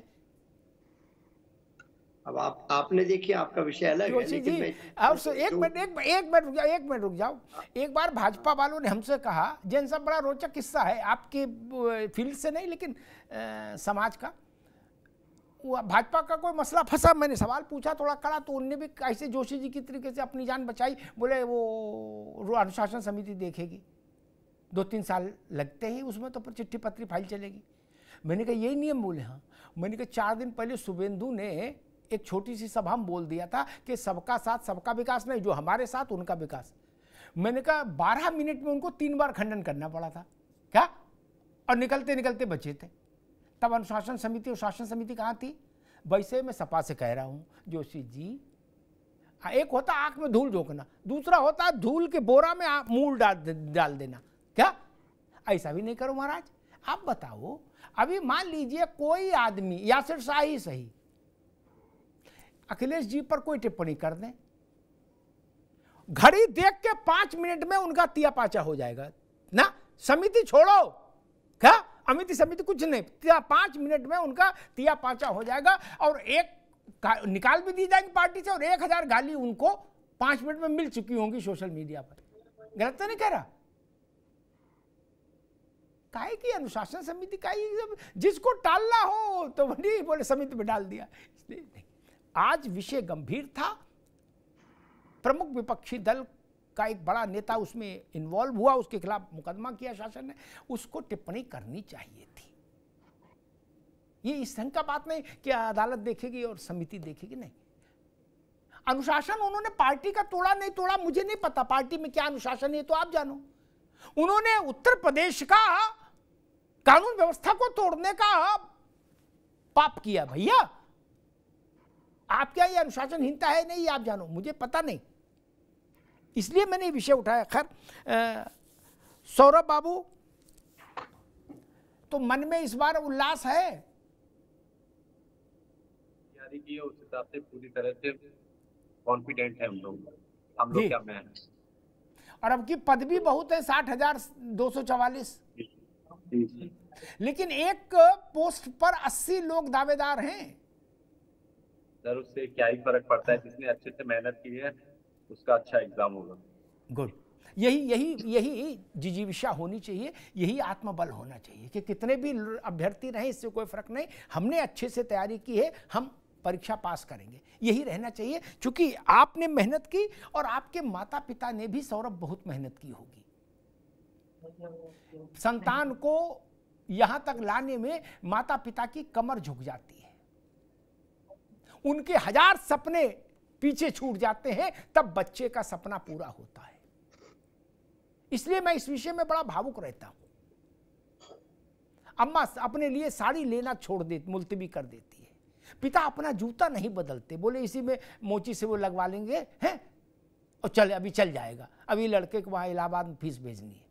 अब आप आपने देखी, आपका विषय अलग है, लेकिन मैं अब सो एक मिनट एक एक मिनट रुक जाओ एक मिनट रुक जाओ एक बार भाजपा वालों ने हमसे कहा, जैन साहब बड़ा रोचक किस्सा है, आपके फील्ड से नहीं लेकिन आ, समाज का। वो भाजपा का कोई मसला फंसा, मैंने सवाल पूछा थोड़ा कड़ा, तो उनने भी ऐसे जोशी जी की तरीके से अपनी जान बचाई। बोले वो अनुशासन समिति देखेगी, दो तीन साल लगते ही उसमें, तो चिट्ठी पत्री फाइल चलेगी। मैंने कहा यही नियम बोले? हाँ। मैंने कहा चार दिन पहले शुभेंदु ने एक छोटी सी सभा में बोल दिया था कि सबका साथ सबका विकास नहीं, जो हमारे साथ उनका विकास। मैंने कहा बारह मिनट में उनको तीन बार खंडन करना पड़ा था क्या, और निकलते निकलते बचे थे। तब अनुशासन समिति और शासन समिति कहाँ थी? वैसे मैं सपा से कह रहा हूँ जोशी जी, एक होता आंख में धूल झोंकना, दूसरा होता धूल के बोरा में मूल डाल डाल देना। क्या ऐसा भी नहीं करो महाराज? आप बताओ, अभी मान लीजिए कोई आदमी, यासिर शाह ही सही, अखिलेश जी पर कोई टिप्पणी कर दें, घड़ी देख के पांच मिनट में उनका तिया पाचा हो जाएगा ना। समिति छोड़ो, क्या अमिति समिति कुछ नहीं, पांच मिनट में उनका तिया पाचा हो जाएगा, और एक निकाल भी दी जाएगी पार्टी से, और एक हजार गाली उनको पांच मिनट में मिल चुकी होंगी सोशल मीडिया पर। गलत तो नहीं कह रहा? काहे की अनुशासन समिति का, जिसको टालना हो तो वही बोले समिति में डाल दिया। इसलिए आज विषय गंभीर था, प्रमुख विपक्षी दल का एक बड़ा नेता उसमें इन्वॉल्व हुआ, उसके खिलाफ मुकदमा किया शासन ने, उसको टिप्पणी करनी चाहिए थी। ये इस ढंग का बात नहीं कि अदालत देखेगी और समिति देखेगी, नहीं। अनुशासन उन्होंने पार्टी का तोड़ा नहीं तोड़ा मुझे नहीं पता, पार्टी में क्या अनुशासन है तो आप जानो। उन्होंने उत्तर प्रदेश का कानून व्यवस्था को तोड़ने का पाप किया। भैया आप क्या ये अनुशासनहीनता है नहीं, आप जानो, मुझे पता नहीं, इसलिए मैंने ये विषय उठाया। खैर सौरभ बाबू, तो मन में इस बार उल्लास है? तैयारी की है उस हिसाब से पूरी तरह से कॉन्फिडेंट है हम लोग, हम लोग क्या मैं। और अब की पद भी बहुत है, साठ हजार दो सौ चवालीस, लेकिन एक पोस्ट पर अस्सी लोग दावेदार हैं। सर उससे क्या ही फर्क पड़ता है, जिसने अच्छे से मेहनत की है उसका अच्छा एग्जाम होगा। गुड, यही यही यही जिजीविषा होनी चाहिए, यही आत्मबल होना चाहिए कि कितने भी अभ्यर्थी रहें इससे कोई फर्क नहीं, हमने अच्छे से तैयारी की है, हम परीक्षा पास करेंगे, यही रहना चाहिए। क्योंकि आपने मेहनत की और आपके माता पिता ने भी सौरभ बहुत मेहनत की होगी। संतान को यहां तक लाने में माता पिता की कमर झुक जाती है, उनके हजार सपने पीछे छूट जाते हैं, तब बच्चे का सपना पूरा होता है। इसलिए मैं इस विषय में बड़ा भावुक रहता हूं। अम्मा अपने लिए साड़ी लेना छोड़ देती, मुलतवी कर देती है, पिता अपना जूता नहीं बदलते, बोले इसी में मोची से वो लगवा लेंगे हैं और चल अभी चल जाएगा, अभी लड़के को वहां इलाहाबाद में फीस भेजनी है।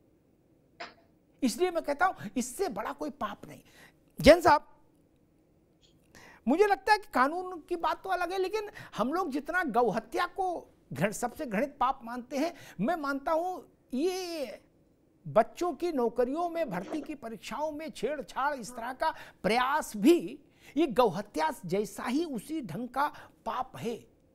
इसलिए मैं कहता हूं इससे बड़ा कोई पाप नहीं। जैन साहब, मुझे लगता है कि कानून की बात तो अलग है, लेकिन हम लोग जितना गौहत्या को सबसे घृणित पाप मानते हैं, मैं मानता हूं ये बच्चों की नौकरियों में भर्ती की परीक्षाओं में छेड़छाड़ इस तरह का प्रयास भी ये गौहत्या जैसा ही उसी ढंग का पाप है।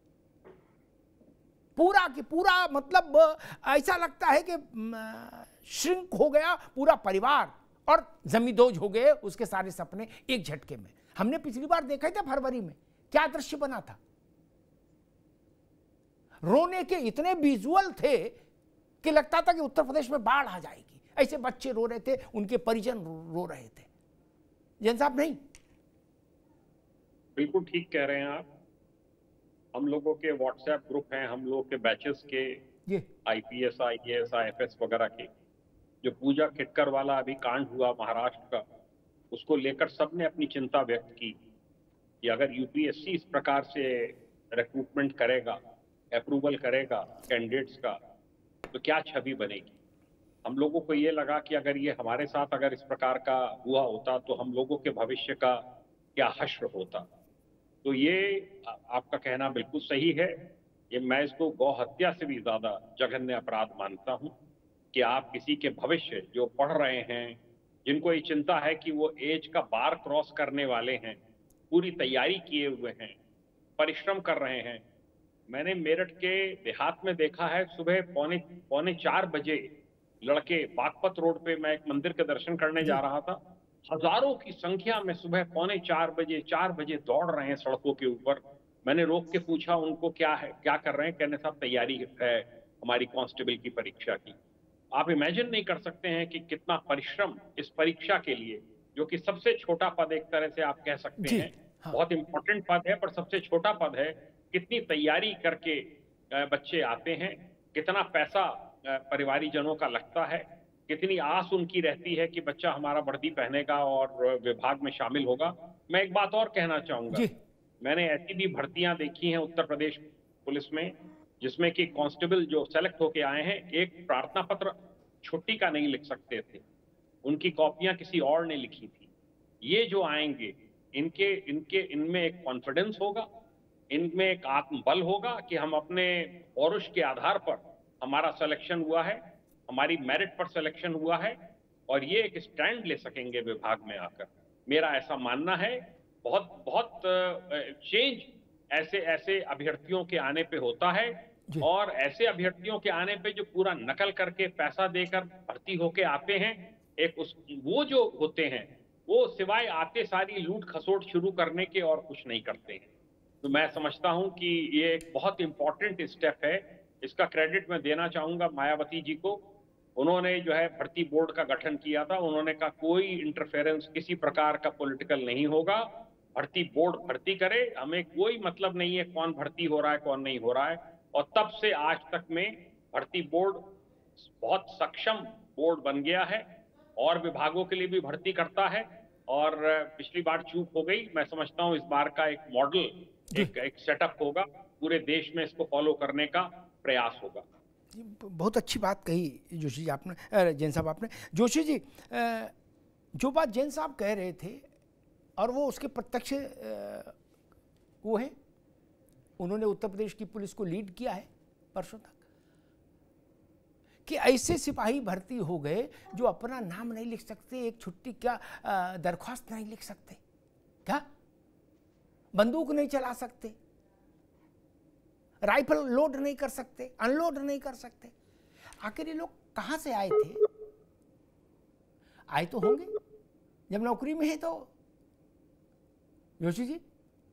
पूरा की पूरा मतलब ऐसा लगता है कि श्रिंक हो गया पूरा परिवार और जमींदोज हो गए उसके सारे सपने एक झटके में। हमने पिछली बार देखा था फरवरी में क्या दृश्य बना था, रोने के इतने विजुअल थे कि लगता था कि उत्तर प्रदेश में बाढ़ आ जाएगी, ऐसे बच्चे रो रहे थे, उनके परिजन रो रहे थे। जैन साहब, नहीं बिल्कुल ठीक कह रहे हैं आप। हम लोगों के व्हाट्सएप ग्रुप हैं, हम लोगों के बैचेस के आईपीएस आईएएस आईएफएस वगैरह के, जो पूजा खिटकर वाला अभी कांड हुआ महाराष्ट्र का, उसको लेकर सबने अपनी चिंता व्यक्त की कि अगर यूपीएससी इस प्रकार से रिक्रूटमेंट करेगा, अप्रूवल करेगा कैंडिडेट्स का, तो क्या छवि बनेगी। हम लोगों को ये लगा कि अगर ये हमारे साथ अगर इस प्रकार का हुआ होता तो हम लोगों के भविष्य का क्या हश्र होता। तो ये आपका कहना बिल्कुल सही है। ये मैं इसको गौ हत्या से भी ज्यादा जघन्य अपराध मानता हूँ कि आप किसी के भविष्य, जो पढ़ रहे हैं, जिनको ये चिंता है कि वो एज का बार क्रॉस करने वाले हैं, पूरी तैयारी किए हुए हैं, परिश्रम कर रहे हैं। मैंने मेरठ के देहात में देखा है, सुबह पौने पौने चार बजे लड़के बागपत रोड पे, मैं एक मंदिर के दर्शन करने जा रहा था, हजारों की संख्या में सुबह पौने चार बजे चार बजे दौड़ रहे हैं सड़कों के ऊपर। मैंने रोक के पूछा उनको क्या है, क्या कर रहे हैं, कहने साहब तैयारी है हमारी कांस्टेबल की परीक्षा की। आप इमेजिन नहीं कर सकते हैं कि कितना परिश्रम इस परीक्षा के लिए, जो कि सबसे छोटा पद एक तरह से आप कह सकते हैं, हाँ। बहुत इंपॉर्टेंट पद है पर सबसे छोटा पद है। कितनी तैयारी करके बच्चे आते हैं, कितना पैसा परिवारीजनों का लगता है, कितनी आस उनकी रहती है कि बच्चा हमारा वर्दी पहनेगा और विभाग में शामिल होगा। मैं एक बात और कहना चाहूंगा, मैंने ऐसी भी भर्तियां देखी हैं उत्तर प्रदेश पुलिस में जिसमें कि कांस्टेबल जो सेलेक्ट होके आए हैं, एक प्रार्थना पत्र छुट्टी का नहीं लिख सकते थे, उनकी कॉपियां किसी और ने लिखी थी। ये जो आएंगे, इनके इनके इनमें एक कॉन्फिडेंस होगा, इनमें एक आत्मबल होगा कि हम अपने पौरुष के आधार पर हमारा सिलेक्शन हुआ है, हमारी मेरिट पर सिलेक्शन हुआ है, और ये एक स्टैंड ले सकेंगे विभाग में आकर। मेरा ऐसा मानना है। बहुत बहुत चेंज ऐसे ऐसे अभ्यर्थियों के आने पे होता है, और ऐसे अभ्यर्थियों के आने पे जो पूरा नकल करके पैसा देकर भर्ती होके आते हैं, एक उस वो जो होते हैं वो सिवाय आते सारी लूट खसोट शुरू करने के और कुछ नहीं करते हैं। तो मैं समझता हूं कि ये एक बहुत इंपॉर्टेंट स्टेप है। इसका क्रेडिट मैं देना चाहूंगा मायावती जी को उन्होंने जो है भर्ती बोर्ड का गठन किया था। उन्होंने कहा कोई इंटरफेरेंस किसी प्रकार का पॉलिटिकल नहीं होगा, भर्ती बोर्ड भर्ती करे, हमें कोई मतलब नहीं है कौन भर्ती हो रहा है कौन नहीं हो रहा है। और तब से आज तक में भर्ती बोर्ड बहुत सक्षम बोर्ड बन गया है और विभागों के लिए भी भर्ती करता है। और पिछली बार चूक हो गई, मैं समझता हूं इस बार का एक मॉडल एक, एक सेटअप होगा, पूरे देश में इसको फॉलो करने का प्रयास होगा। बहुत अच्छी बात कही जोशी जी आपने, जैन साहब आपने। जोशी जी, जो बात जैन साहब कह रहे थे और वो उसके प्रत्यक्ष वो है, उन्होंने उत्तर प्रदेश की पुलिस को लीड किया है परसों तक, कि ऐसे सिपाही भर्ती हो गए जो अपना नाम नहीं लिख सकते, एक छुट्टी क्या दरख्वास्त नहीं लिख सकते, क्या बंदूक नहीं चला सकते, राइफल लोड नहीं कर सकते, अनलोड नहीं कर सकते। आखिर ये लोग कहां से आए थे? आए तो होंगे जब नौकरी में है। तो जोशी जी,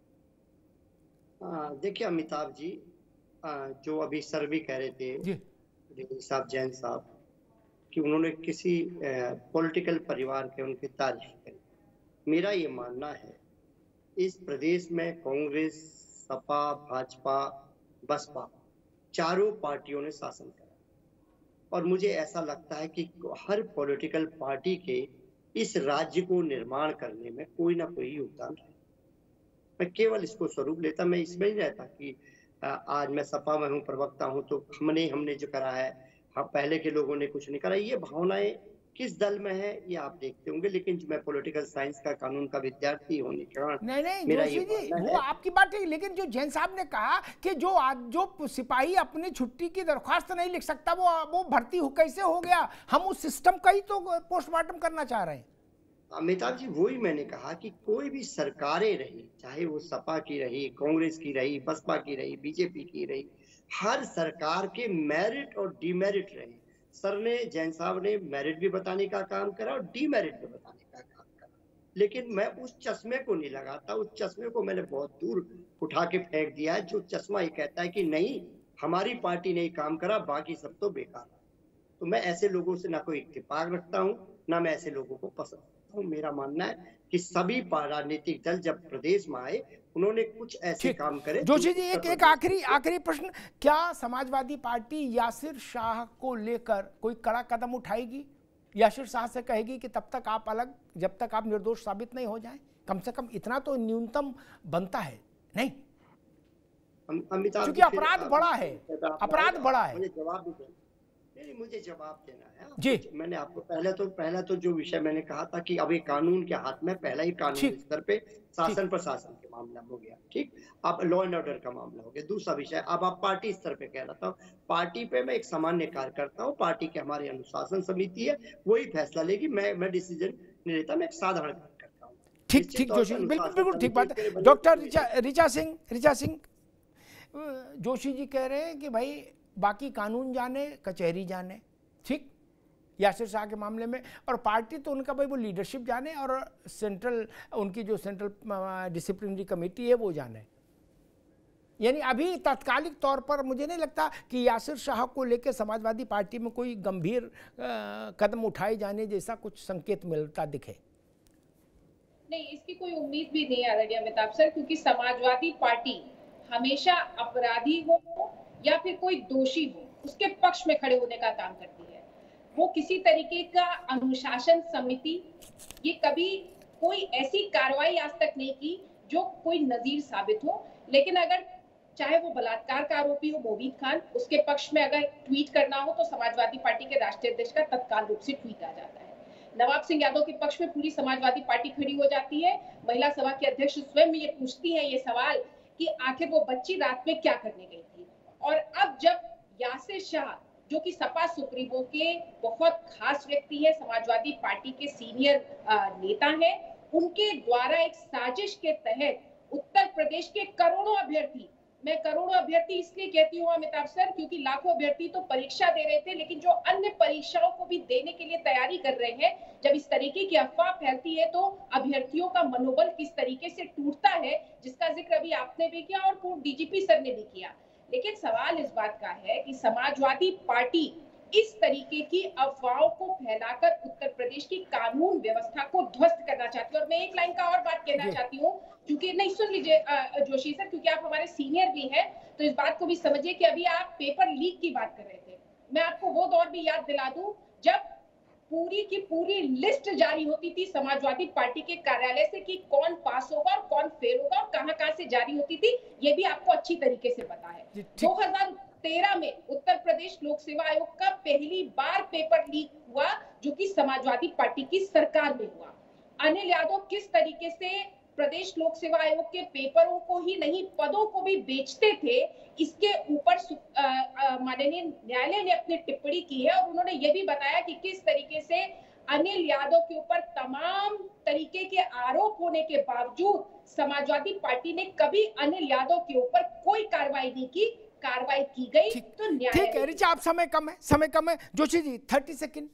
देखिए अमिताभ जी, आ, जो अभी सर भी कह रहे थे जी साहब, जैन साहब, कि उन्होंने किसी पॉलिटिकल परिवार के उनकी तारीफ करी। मेरा ये मानना है इस प्रदेश में कांग्रेस, सपा, भाजपा, बसपा चारों पार्टियों ने शासन करा और मुझे ऐसा लगता है कि हर पॉलिटिकल पार्टी के इस राज्य को निर्माण करने में कोई ना कोई योगदान है। मैं केवल इसको स्वरूप लेता, मैं इसमें ही रहता कि आज मैं सपा में हूँ, प्रवक्ता हूँ, तो हमने हमने जो करा है, हाँ पहले के लोगों ने कुछ नहीं करा। ये भावनाएं किस दल में है ये आप देखते होंगे, लेकिन मैं पॉलिटिकल साइंस का, कानून का विद्यार्थी होने के कारण नहीं नहीं मेरा जोशी ये जी, वो आपकी बात है, लेकिन जो जैन साहब ने कहा कि जो आज जो सिपाही अपनी छुट्टी की दरख्वास्त नहीं लिख सकता, वो वो भर्ती हो कैसे हो गया? हम उस सिस्टम का ही तो पोस्टमार्टम करना चाह रहे हैं। अमिताभ जी, वही मैंने कहा कि कोई भी सरकारें रही, चाहे वो सपा की रही, कांग्रेस की रही, बसपा की रही, बीजेपी की रही, हर सरकार के मेरिट और डीमेरिट रहे। सर ने, जैन साहब ने मेरिट भी बताने का काम करा और डीमेरिट भी बताने का काम करा, लेकिन मैं उस चश्मे को नहीं लगाता। उस चश्मे को मैंने बहुत दूर उठा के फेंक दिया है, जो चश्मा ये कहता है कि नहीं हमारी पार्टी ने काम करा, बाकी सब तो बेकार। तो मैं ऐसे लोगों से ना कोई इत्तेफाक रखता हूँ, ना मैं ऐसे लोगों को पसंद करता हूँ। मेरा मानना है कि सभी राजनीतिक दल जब प्रदेश में आए, उन्होंने कुछ ऐसे काम करे। जोशी जी, एक एक आखिरी आखिरी प्रश्न, क्या समाजवादी पार्टी यासिर शाह को लेकर कोई कड़ा कदम उठाएगी? यासिर शाह से कहेगी कि तब तक आप अलग, जब तक आप निर्दोष साबित नहीं हो जाएं? कम से कम इतना तो न्यूनतम बनता है नहीं? क्योंकि अपराध बड़ा है, अपराध बड़ा है। मुझे जवाब भी नहीं, मुझे जवाब देना है जी। मैंने आपको पहले तो पहला तो जो विषय मैंने कहा था कि अब ये कानून के हाथ में, पहला ही कानूनी स्तर पे शासन प्रशासन के मामला हो गया, ठीक। अब लॉ एंड ऑर्डर का मामला हो गया। दूसरा विषय, अब आप पार्टी स्तर पे कह रहा था, पार्टी पे मैं एक सामान्य कार्यकर्ता हूँ, पार्टी के हमारी अनुशासन समिति है, वही फैसला लेगी, मैं मैं डिसीजन नहीं लेता, मैं एक साधारण कार्यकर्ता हूँ। ठीक ठीक जोशी, बिल्कुल बिल्कुल ठीक बात है। डॉक्टर रिचा रिचा सिंह रिचा सिंह जोशी जी कह रहे हैं कि भाई बाकी कानून जाने, कचहरी जाने, ठीक, यासिर शाह के मामले में, और पार्टी तो उनका भाई वो लीडरशिप जाने और सेंट्रल, उनकी जो सेंट्रल डिसिप्लिनरी कमेटी है वो जाने। यानी अभी तात्कालिक तौर पर मुझे नहीं लगता कि यासिर शाह को लेकर समाजवादी पार्टी में कोई गंभीर कदम उठाए जाने जैसा कुछ संकेत मिलता दिखे। नहीं, इसकी कोई उम्मीद भी नहीं आ रही अमिताभ सर, क्योंकि समाजवादी पार्टी हमेशा अपराधी हो या फिर कोई दोषी हो, उसके पक्ष में खड़े होने का काम करती है। वो किसी तरीके का अनुशासन समिति, ये कभी कोई ऐसी कार्रवाई आज तक नहीं की जो कोई नजीर साबित हो। लेकिन अगर चाहे वो बलात्कार का आरोपी हो मोहित खान, उसके पक्ष में अगर ट्वीट करना हो तो समाजवादी पार्टी के राष्ट्रीय अध्यक्ष का तत्काल रूप से ट्वीट आ जाता है। नवाब सिंह यादव के पक्ष में पूरी समाजवादी पार्टी खड़ी हो जाती है। महिला सभा की अध्यक्ष स्वयं ये पूछती है ये सवाल कि आखिर वो बच्ची रात में क्या करने गई थी। और अब जब यासिर शाह, जो कि सपा सुप्रीमो के बहुत खास व्यक्ति है, समाजवादी पार्टी के सीनियर नेता हैं, उनके द्वारा एक साजिश के तहत उत्तर प्रदेश के करोड़ों अभ्यर्थी, मैं करोड़ों अभ्यर्थी इसलिए कहती हूँ अमिताभ सर क्योंकि लाखों अभ्यर्थी तो परीक्षा दे रहे थे, लेकिन जो अन्य परीक्षाओं को भी देने के लिए तैयारी कर रहे हैं, जब इस तरीके की अफवाह फैलती है तो अभ्यर्थियों का मनोबल किस तरीके से टूटता है, जिसका जिक्र अभी आपने भी किया और पूर्व डीजीपी सर ने भी किया। लेकिन सवाल इस बात का है कि समाजवादी पार्टी इस तरीके की अफवाहों को फैलाकर उत्तर प्रदेश की कानून व्यवस्था को ध्वस्त करना चाहती है। और मैं एक लाइन का और बात कहना चाहती हूँ, क्योंकि नहीं सुन लीजिए जोशी सर, क्योंकि आप हमारे सीनियर भी हैं, तो इस बात को भी समझिए कि अभी आप पेपर लीक की बात कर रहे थे। मैं आपको वो दौर भी याद दिला दूं जब पूरी की पूरी लिस्ट जारी होती थी समाजवादी पार्टी के कार्यालय से कि कौन पास होगा और कौन फेल होगा और कहां कहां से जारी होती थी, ये भी आपको अच्छी तरीके से पता है। दो हज़ार तेरह में उत्तर प्रदेश लोक सेवा आयोग का पहली बार पेपर लीक हुआ, जो कि समाजवादी पार्टी की सरकार में हुआ। अनिल यादव किस तरीके से प्रदेश लोक सेवा आयोग के पेपरों को ही नहीं, पदों को भी बेचते थे, इसके ऊपर माननीय न्यायालय ने अपनी टिप्पणी की है और उन्होंने ये भी बताया कि किस तरीके से अनिल यादव के ऊपर तमाम तरीके के आरोप होने के बावजूद समाजवादी पार्टी ने कभी अनिल यादव के ऊपर कोई कार्रवाई नहीं की। कार्रवाई की गई तो न्यायालय। ठीक है ऋचा, आप समय कम है, समय कम है। Joshi ji thirty second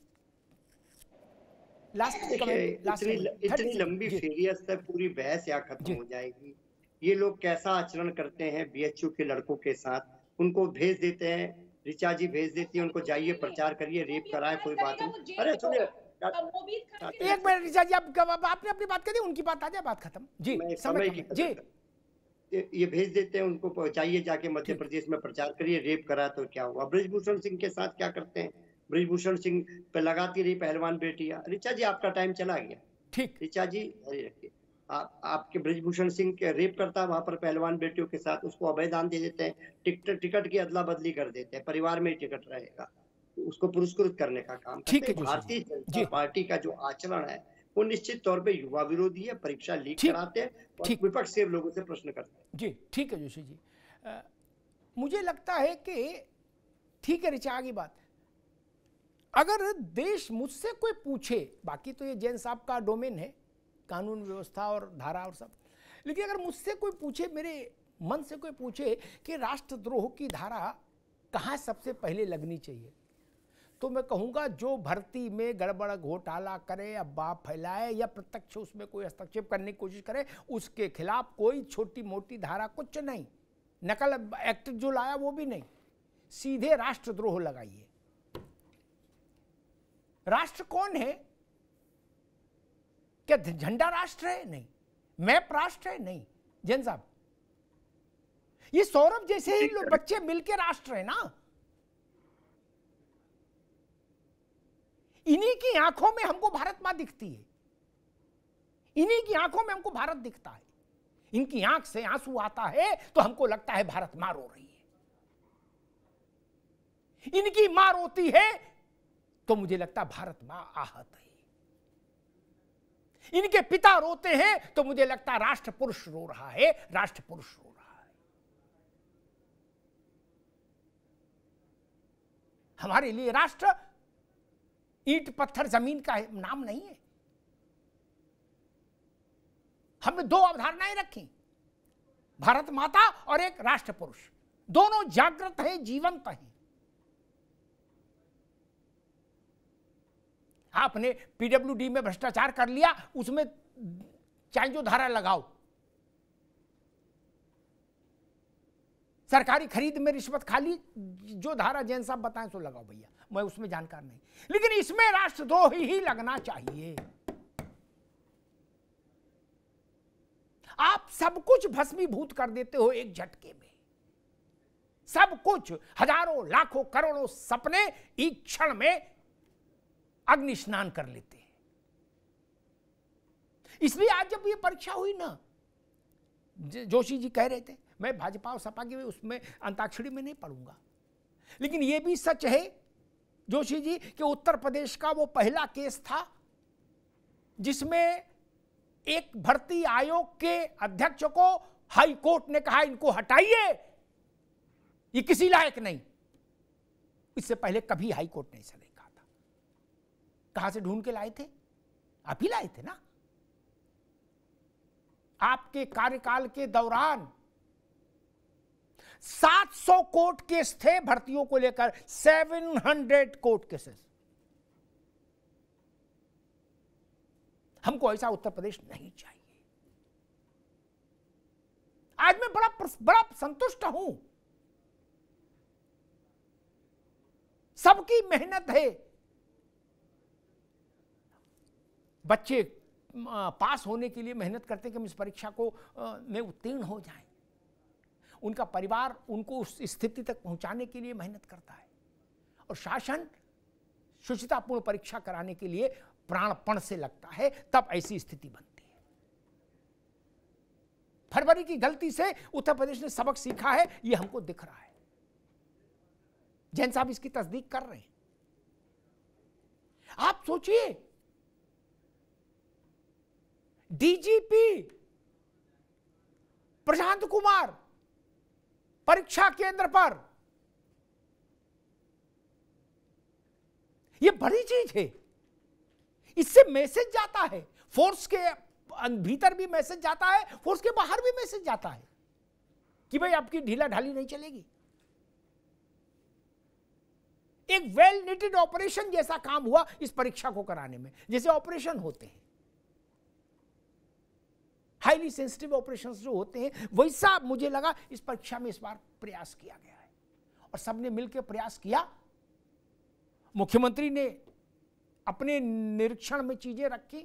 last comment. इतनी, इतनी लंबी सीरियस है, पूरी बहस यहाँ खत्म हो जाएगी। ये लोग कैसा आचरण करते हैं बीएचयू के लड़कों के साथ, उनको भेज देते हैं, ऋचा जी भेज देती है उनको, जाइए प्रचार करिए, रेप कराए, कोई बात नहीं। अरे सुनिए एक मिनट ऋचा जी, आप आपने अपनी बात कर दी, उनकी बात आ जाए, बात खत्म जी। समय की जी ये भेज देते हैं उनको, जाइए जाके मध्य प्रदेश में प्रचार करिए, रेप करा तो क्या हुआ। बृजभूषण सिंह के साथ क्या करते हैं, बृजभूषण सिंह पे लगाती रही पहलवान बेटियां। ऋचा जी आपका टाइम चला गया। ठीक, ऋचा जी अरे रखिए, आप आपके बृजभूषण सिंह के रेप करता है वहां पर पहलवान बेटियों के साथ, उसको अभयदान दे देते हैं, टिकट टिकट की अदला बदली कर देते हैं, परिवार में ही टिकट रहेगा, उसको पुरस्कृत करने का काम करते हैं। भारतीय जनता पार्टी का जो आचरण है वो निश्चित तौर पे युवा विरोधी है, परीक्षा लीक कराते हैं और विपक्ष से लोगों से प्रश्न करते हैं। जी ठीक है जोशी जी, आ, मुझे लगता है कि ठीक है ऋचा की बात, अगर देश मुझसे कोई पूछे, बाकी तो ये जैन साहब का डोमेन है, कानून व्यवस्था और धारा और सब, लेकिन अगर मुझसे कोई पूछे, मेरे मन से कोई पूछे कि राष्ट्रद्रोह की धारा कहाँ सबसे पहले लगनी चाहिए, तो मैं कहूँगा जो भर्ती में गड़बड़ घोटाला करे, अफवाह फैलाए या प्रत्यक्ष उसमें कोई हस्तक्षेप करने की कोशिश करे, उसके खिलाफ कोई छोटी मोटी धारा कुछ नहीं, नकल एक्ट जो लाया वो भी नहीं, सीधे राष्ट्रद्रोह लगाइए। राष्ट्र कौन है? क्या झंडा राष्ट्र है? नहीं। मैप राष्ट्र है? नहीं। जैन साहब, ये सौरभ जैसे ही लोग बच्चे मिलके राष्ट्र है ना, इन्हीं की आंखों में हमको भारत मां दिखती है, इन्हीं की आंखों में हमको भारत दिखता है, इनकी आंख से आंसू आता है तो हमको लगता है भारत मां रो रही है, इनकी मां रोती है तो मुझे लगता है भारत मां आहत है, इनके पिता रोते हैं तो मुझे लगता है राष्ट्र पुरुष रो रहा है, राष्ट्र पुरुष रो रहा है। हमारे लिए राष्ट्र ईंट पत्थर जमीन का नाम नहीं है। हमने दो अवधारणाएं रखी, भारत माता और एक राष्ट्र पुरुष, दोनों जागृत हैं, जीवंत हैं। आपने पीडब्ल्यूडी में भ्रष्टाचार कर लिया, उसमें चाहे जो धारा लगाओ, सरकारी खरीद में रिश्वत खा ली, जो धारा जैन साहब बताएं सो लगाओ भैया, मैं उसमें जानकार नहीं, लेकिन इसमें राष्ट्रद्रोह ही लगना चाहिए। आप सब कुछ भस्मीभूत कर देते हो एक झटके में, सब कुछ, हजारों लाखों करोड़ों सपने एक क्षण में अग्नि स्नान कर लेते हैं। इसलिए आज जब ये परीक्षा हुई ना, जोशी जी कह रहे थे, मैं भाजपा और सपा की उसमें अंताक्षरी में नहीं पढ़ूंगा, लेकिन यह भी सच है जोशी जी कि उत्तर प्रदेश का वो पहला केस था जिसमें एक भर्ती आयोग के अध्यक्ष को हाई कोर्ट ने कहा इनको हटाइए, ये किसी लायक नहीं। इससे पहले कभी हाई कोर्ट ने ऐसा नहीं कहा था। कहां से ढूंढ के लाए थे? आप ही लाए थे ना। आपके कार्यकाल के दौरान सात सौ कोर्ट केस थे भर्तियों को लेकर, सात सौ कोर्ट केसेस। हमको ऐसा उत्तर प्रदेश नहीं चाहिए। आज मैं बड़ा बड़ा संतुष्ट हूं, सबकी मेहनत है। बच्चे पास होने के लिए मेहनत करते हैं कि हम इस परीक्षा को में उत्तीर्ण हो जाएं। उनका परिवार उनको उस स्थिति तक पहुंचाने के लिए मेहनत करता है, और शासन शुचितापूर्ण परीक्षा कराने के लिए प्राणपण से लगता है, तब ऐसी स्थिति बनती है। फरवरी की गलती से उत्तर प्रदेश ने सबक सीखा है, यह हमको दिख रहा है। जैन साहब इसकी तस्दीक कर रहे हैं। आप सोचिए, डीजीपी प्रशांत कुमार परीक्षा केंद्र पर, यह बड़ी चीज है। इससे मैसेज जाता है, फोर्स के भीतर भी मैसेज जाता है, फोर्स के बाहर भी मैसेज जाता है कि भाई आपकी ढीला ढाली नहीं चलेगी। एक वेल निटेड ऑपरेशन जैसा काम हुआ इस परीक्षा को कराने में, जैसे ऑपरेशन होते हैं, हाईली सेंसिटिव ऑपरेशंस जो होते हैं, वैसा मुझे लगा इस परीक्षा में इस बार प्रयास किया गया है, और सबने मिलकर प्रयास किया। मुख्यमंत्री ने अपने निरीक्षण में चीजें रखी।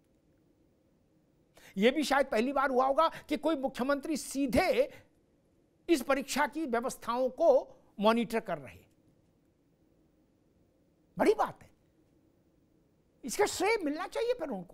यह भी शायद पहली बार हुआ होगा कि कोई मुख्यमंत्री सीधे इस परीक्षा की व्यवस्थाओं को मॉनिटर कर रहे। बड़ी बात है, इसका श्रेय मिलना चाहिए फिर उनको।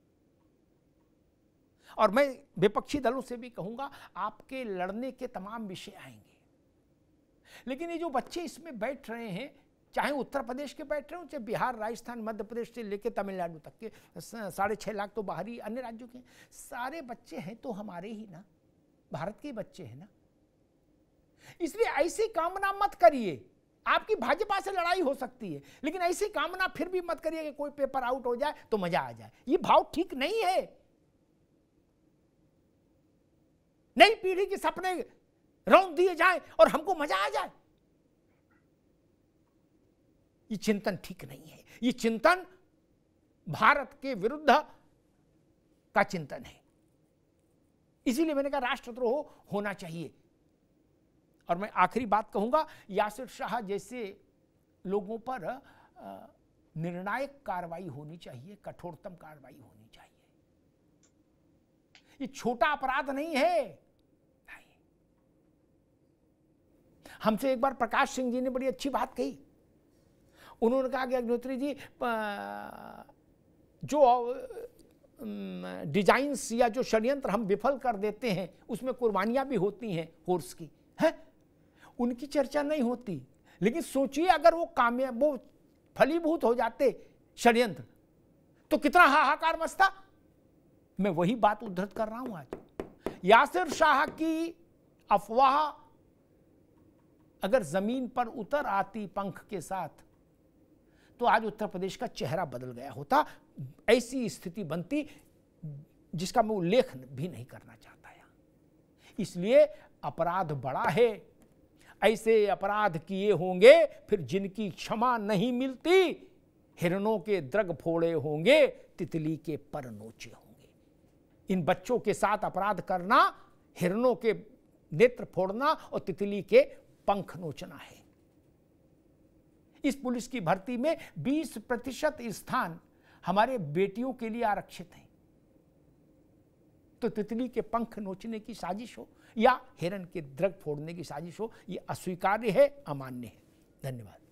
और मैं विपक्षी दलों से भी कहूंगा, आपके लड़ने के तमाम विषय आएंगे, लेकिन ये जो बच्चे इसमें बैठ रहे हैं, चाहे उत्तर प्रदेश के बैठ रहे हो, चाहे बिहार, राजस्थान, मध्य प्रदेश से लेकर तमिलनाडु तक के, साढ़े छह लाख तो बाहरी अन्य राज्यों के, सारे बच्चे हैं तो हमारे ही ना, भारत के बच्चे हैं ना। इसलिए ऐसी कामना मत करिए। आपकी भाजपा से लड़ाई हो सकती है, लेकिन ऐसी कामना फिर भी मत करिए कि कोई पेपर आउट हो जाए तो मजा आ जाए। ये भाव ठीक नहीं है। नई पीढ़ी के सपने रौंद दिए जाए और हमको मजा आ जाए, ये चिंतन ठीक नहीं है। ये चिंतन भारत के विरुद्ध का चिंतन है। इसीलिए मैंने कहा राष्ट्रद्रोह होना चाहिए। और मैं आखिरी बात कहूंगा, यासिर शाह जैसे लोगों पर निर्णायक कार्रवाई होनी चाहिए, कठोरतम कार्रवाई होनी चाहिए। ये छोटा अपराध नहीं है। नहीं। हमसे एक बार प्रकाश सिंह जी ने बड़ी अच्छी बात कही। उन्होंने कहा कि अग्निहोत्री जी, जो डिजाइन्स या जो षड्यंत्र हम विफल कर देते हैं, उसमें कुर्बानियां भी होती हैं फोर्स की, है उनकी चर्चा नहीं होती। लेकिन सोचिए अगर वो कामयाब, वो फलीभूत हो जाते षड्यंत्र, तो कितना हाहाकार मचता। मैं वही बात उद्धृत कर रहा हूं आज। यासिर शाह की अफवाह अगर जमीन पर उतर आती पंख के साथ, तो आज उत्तर प्रदेश का चेहरा बदल गया होता। ऐसी स्थिति बनती जिसका मैं उल्लेख भी नहीं करना चाहता यहां। इसलिए अपराध बड़ा है। ऐसे अपराध किए होंगे फिर जिनकी क्षमा नहीं मिलती, हिरणों के द्रग फोड़े होंगे, तितली के पर नोचे होंगे। इन बच्चों के साथ अपराध करना, हिरणों के नेत्र फोड़ना और तितली के पंख नोचना है। इस पुलिस की भर्ती में बीस प्रतिशत स्थान हमारे बेटियों के लिए आरक्षित हैं। तो तितली के पंख नोचने की साजिश हो या हिरण के द्रग फोड़ने की साजिश हो, ये अस्वीकार्य है, अमान्य है। धन्यवाद।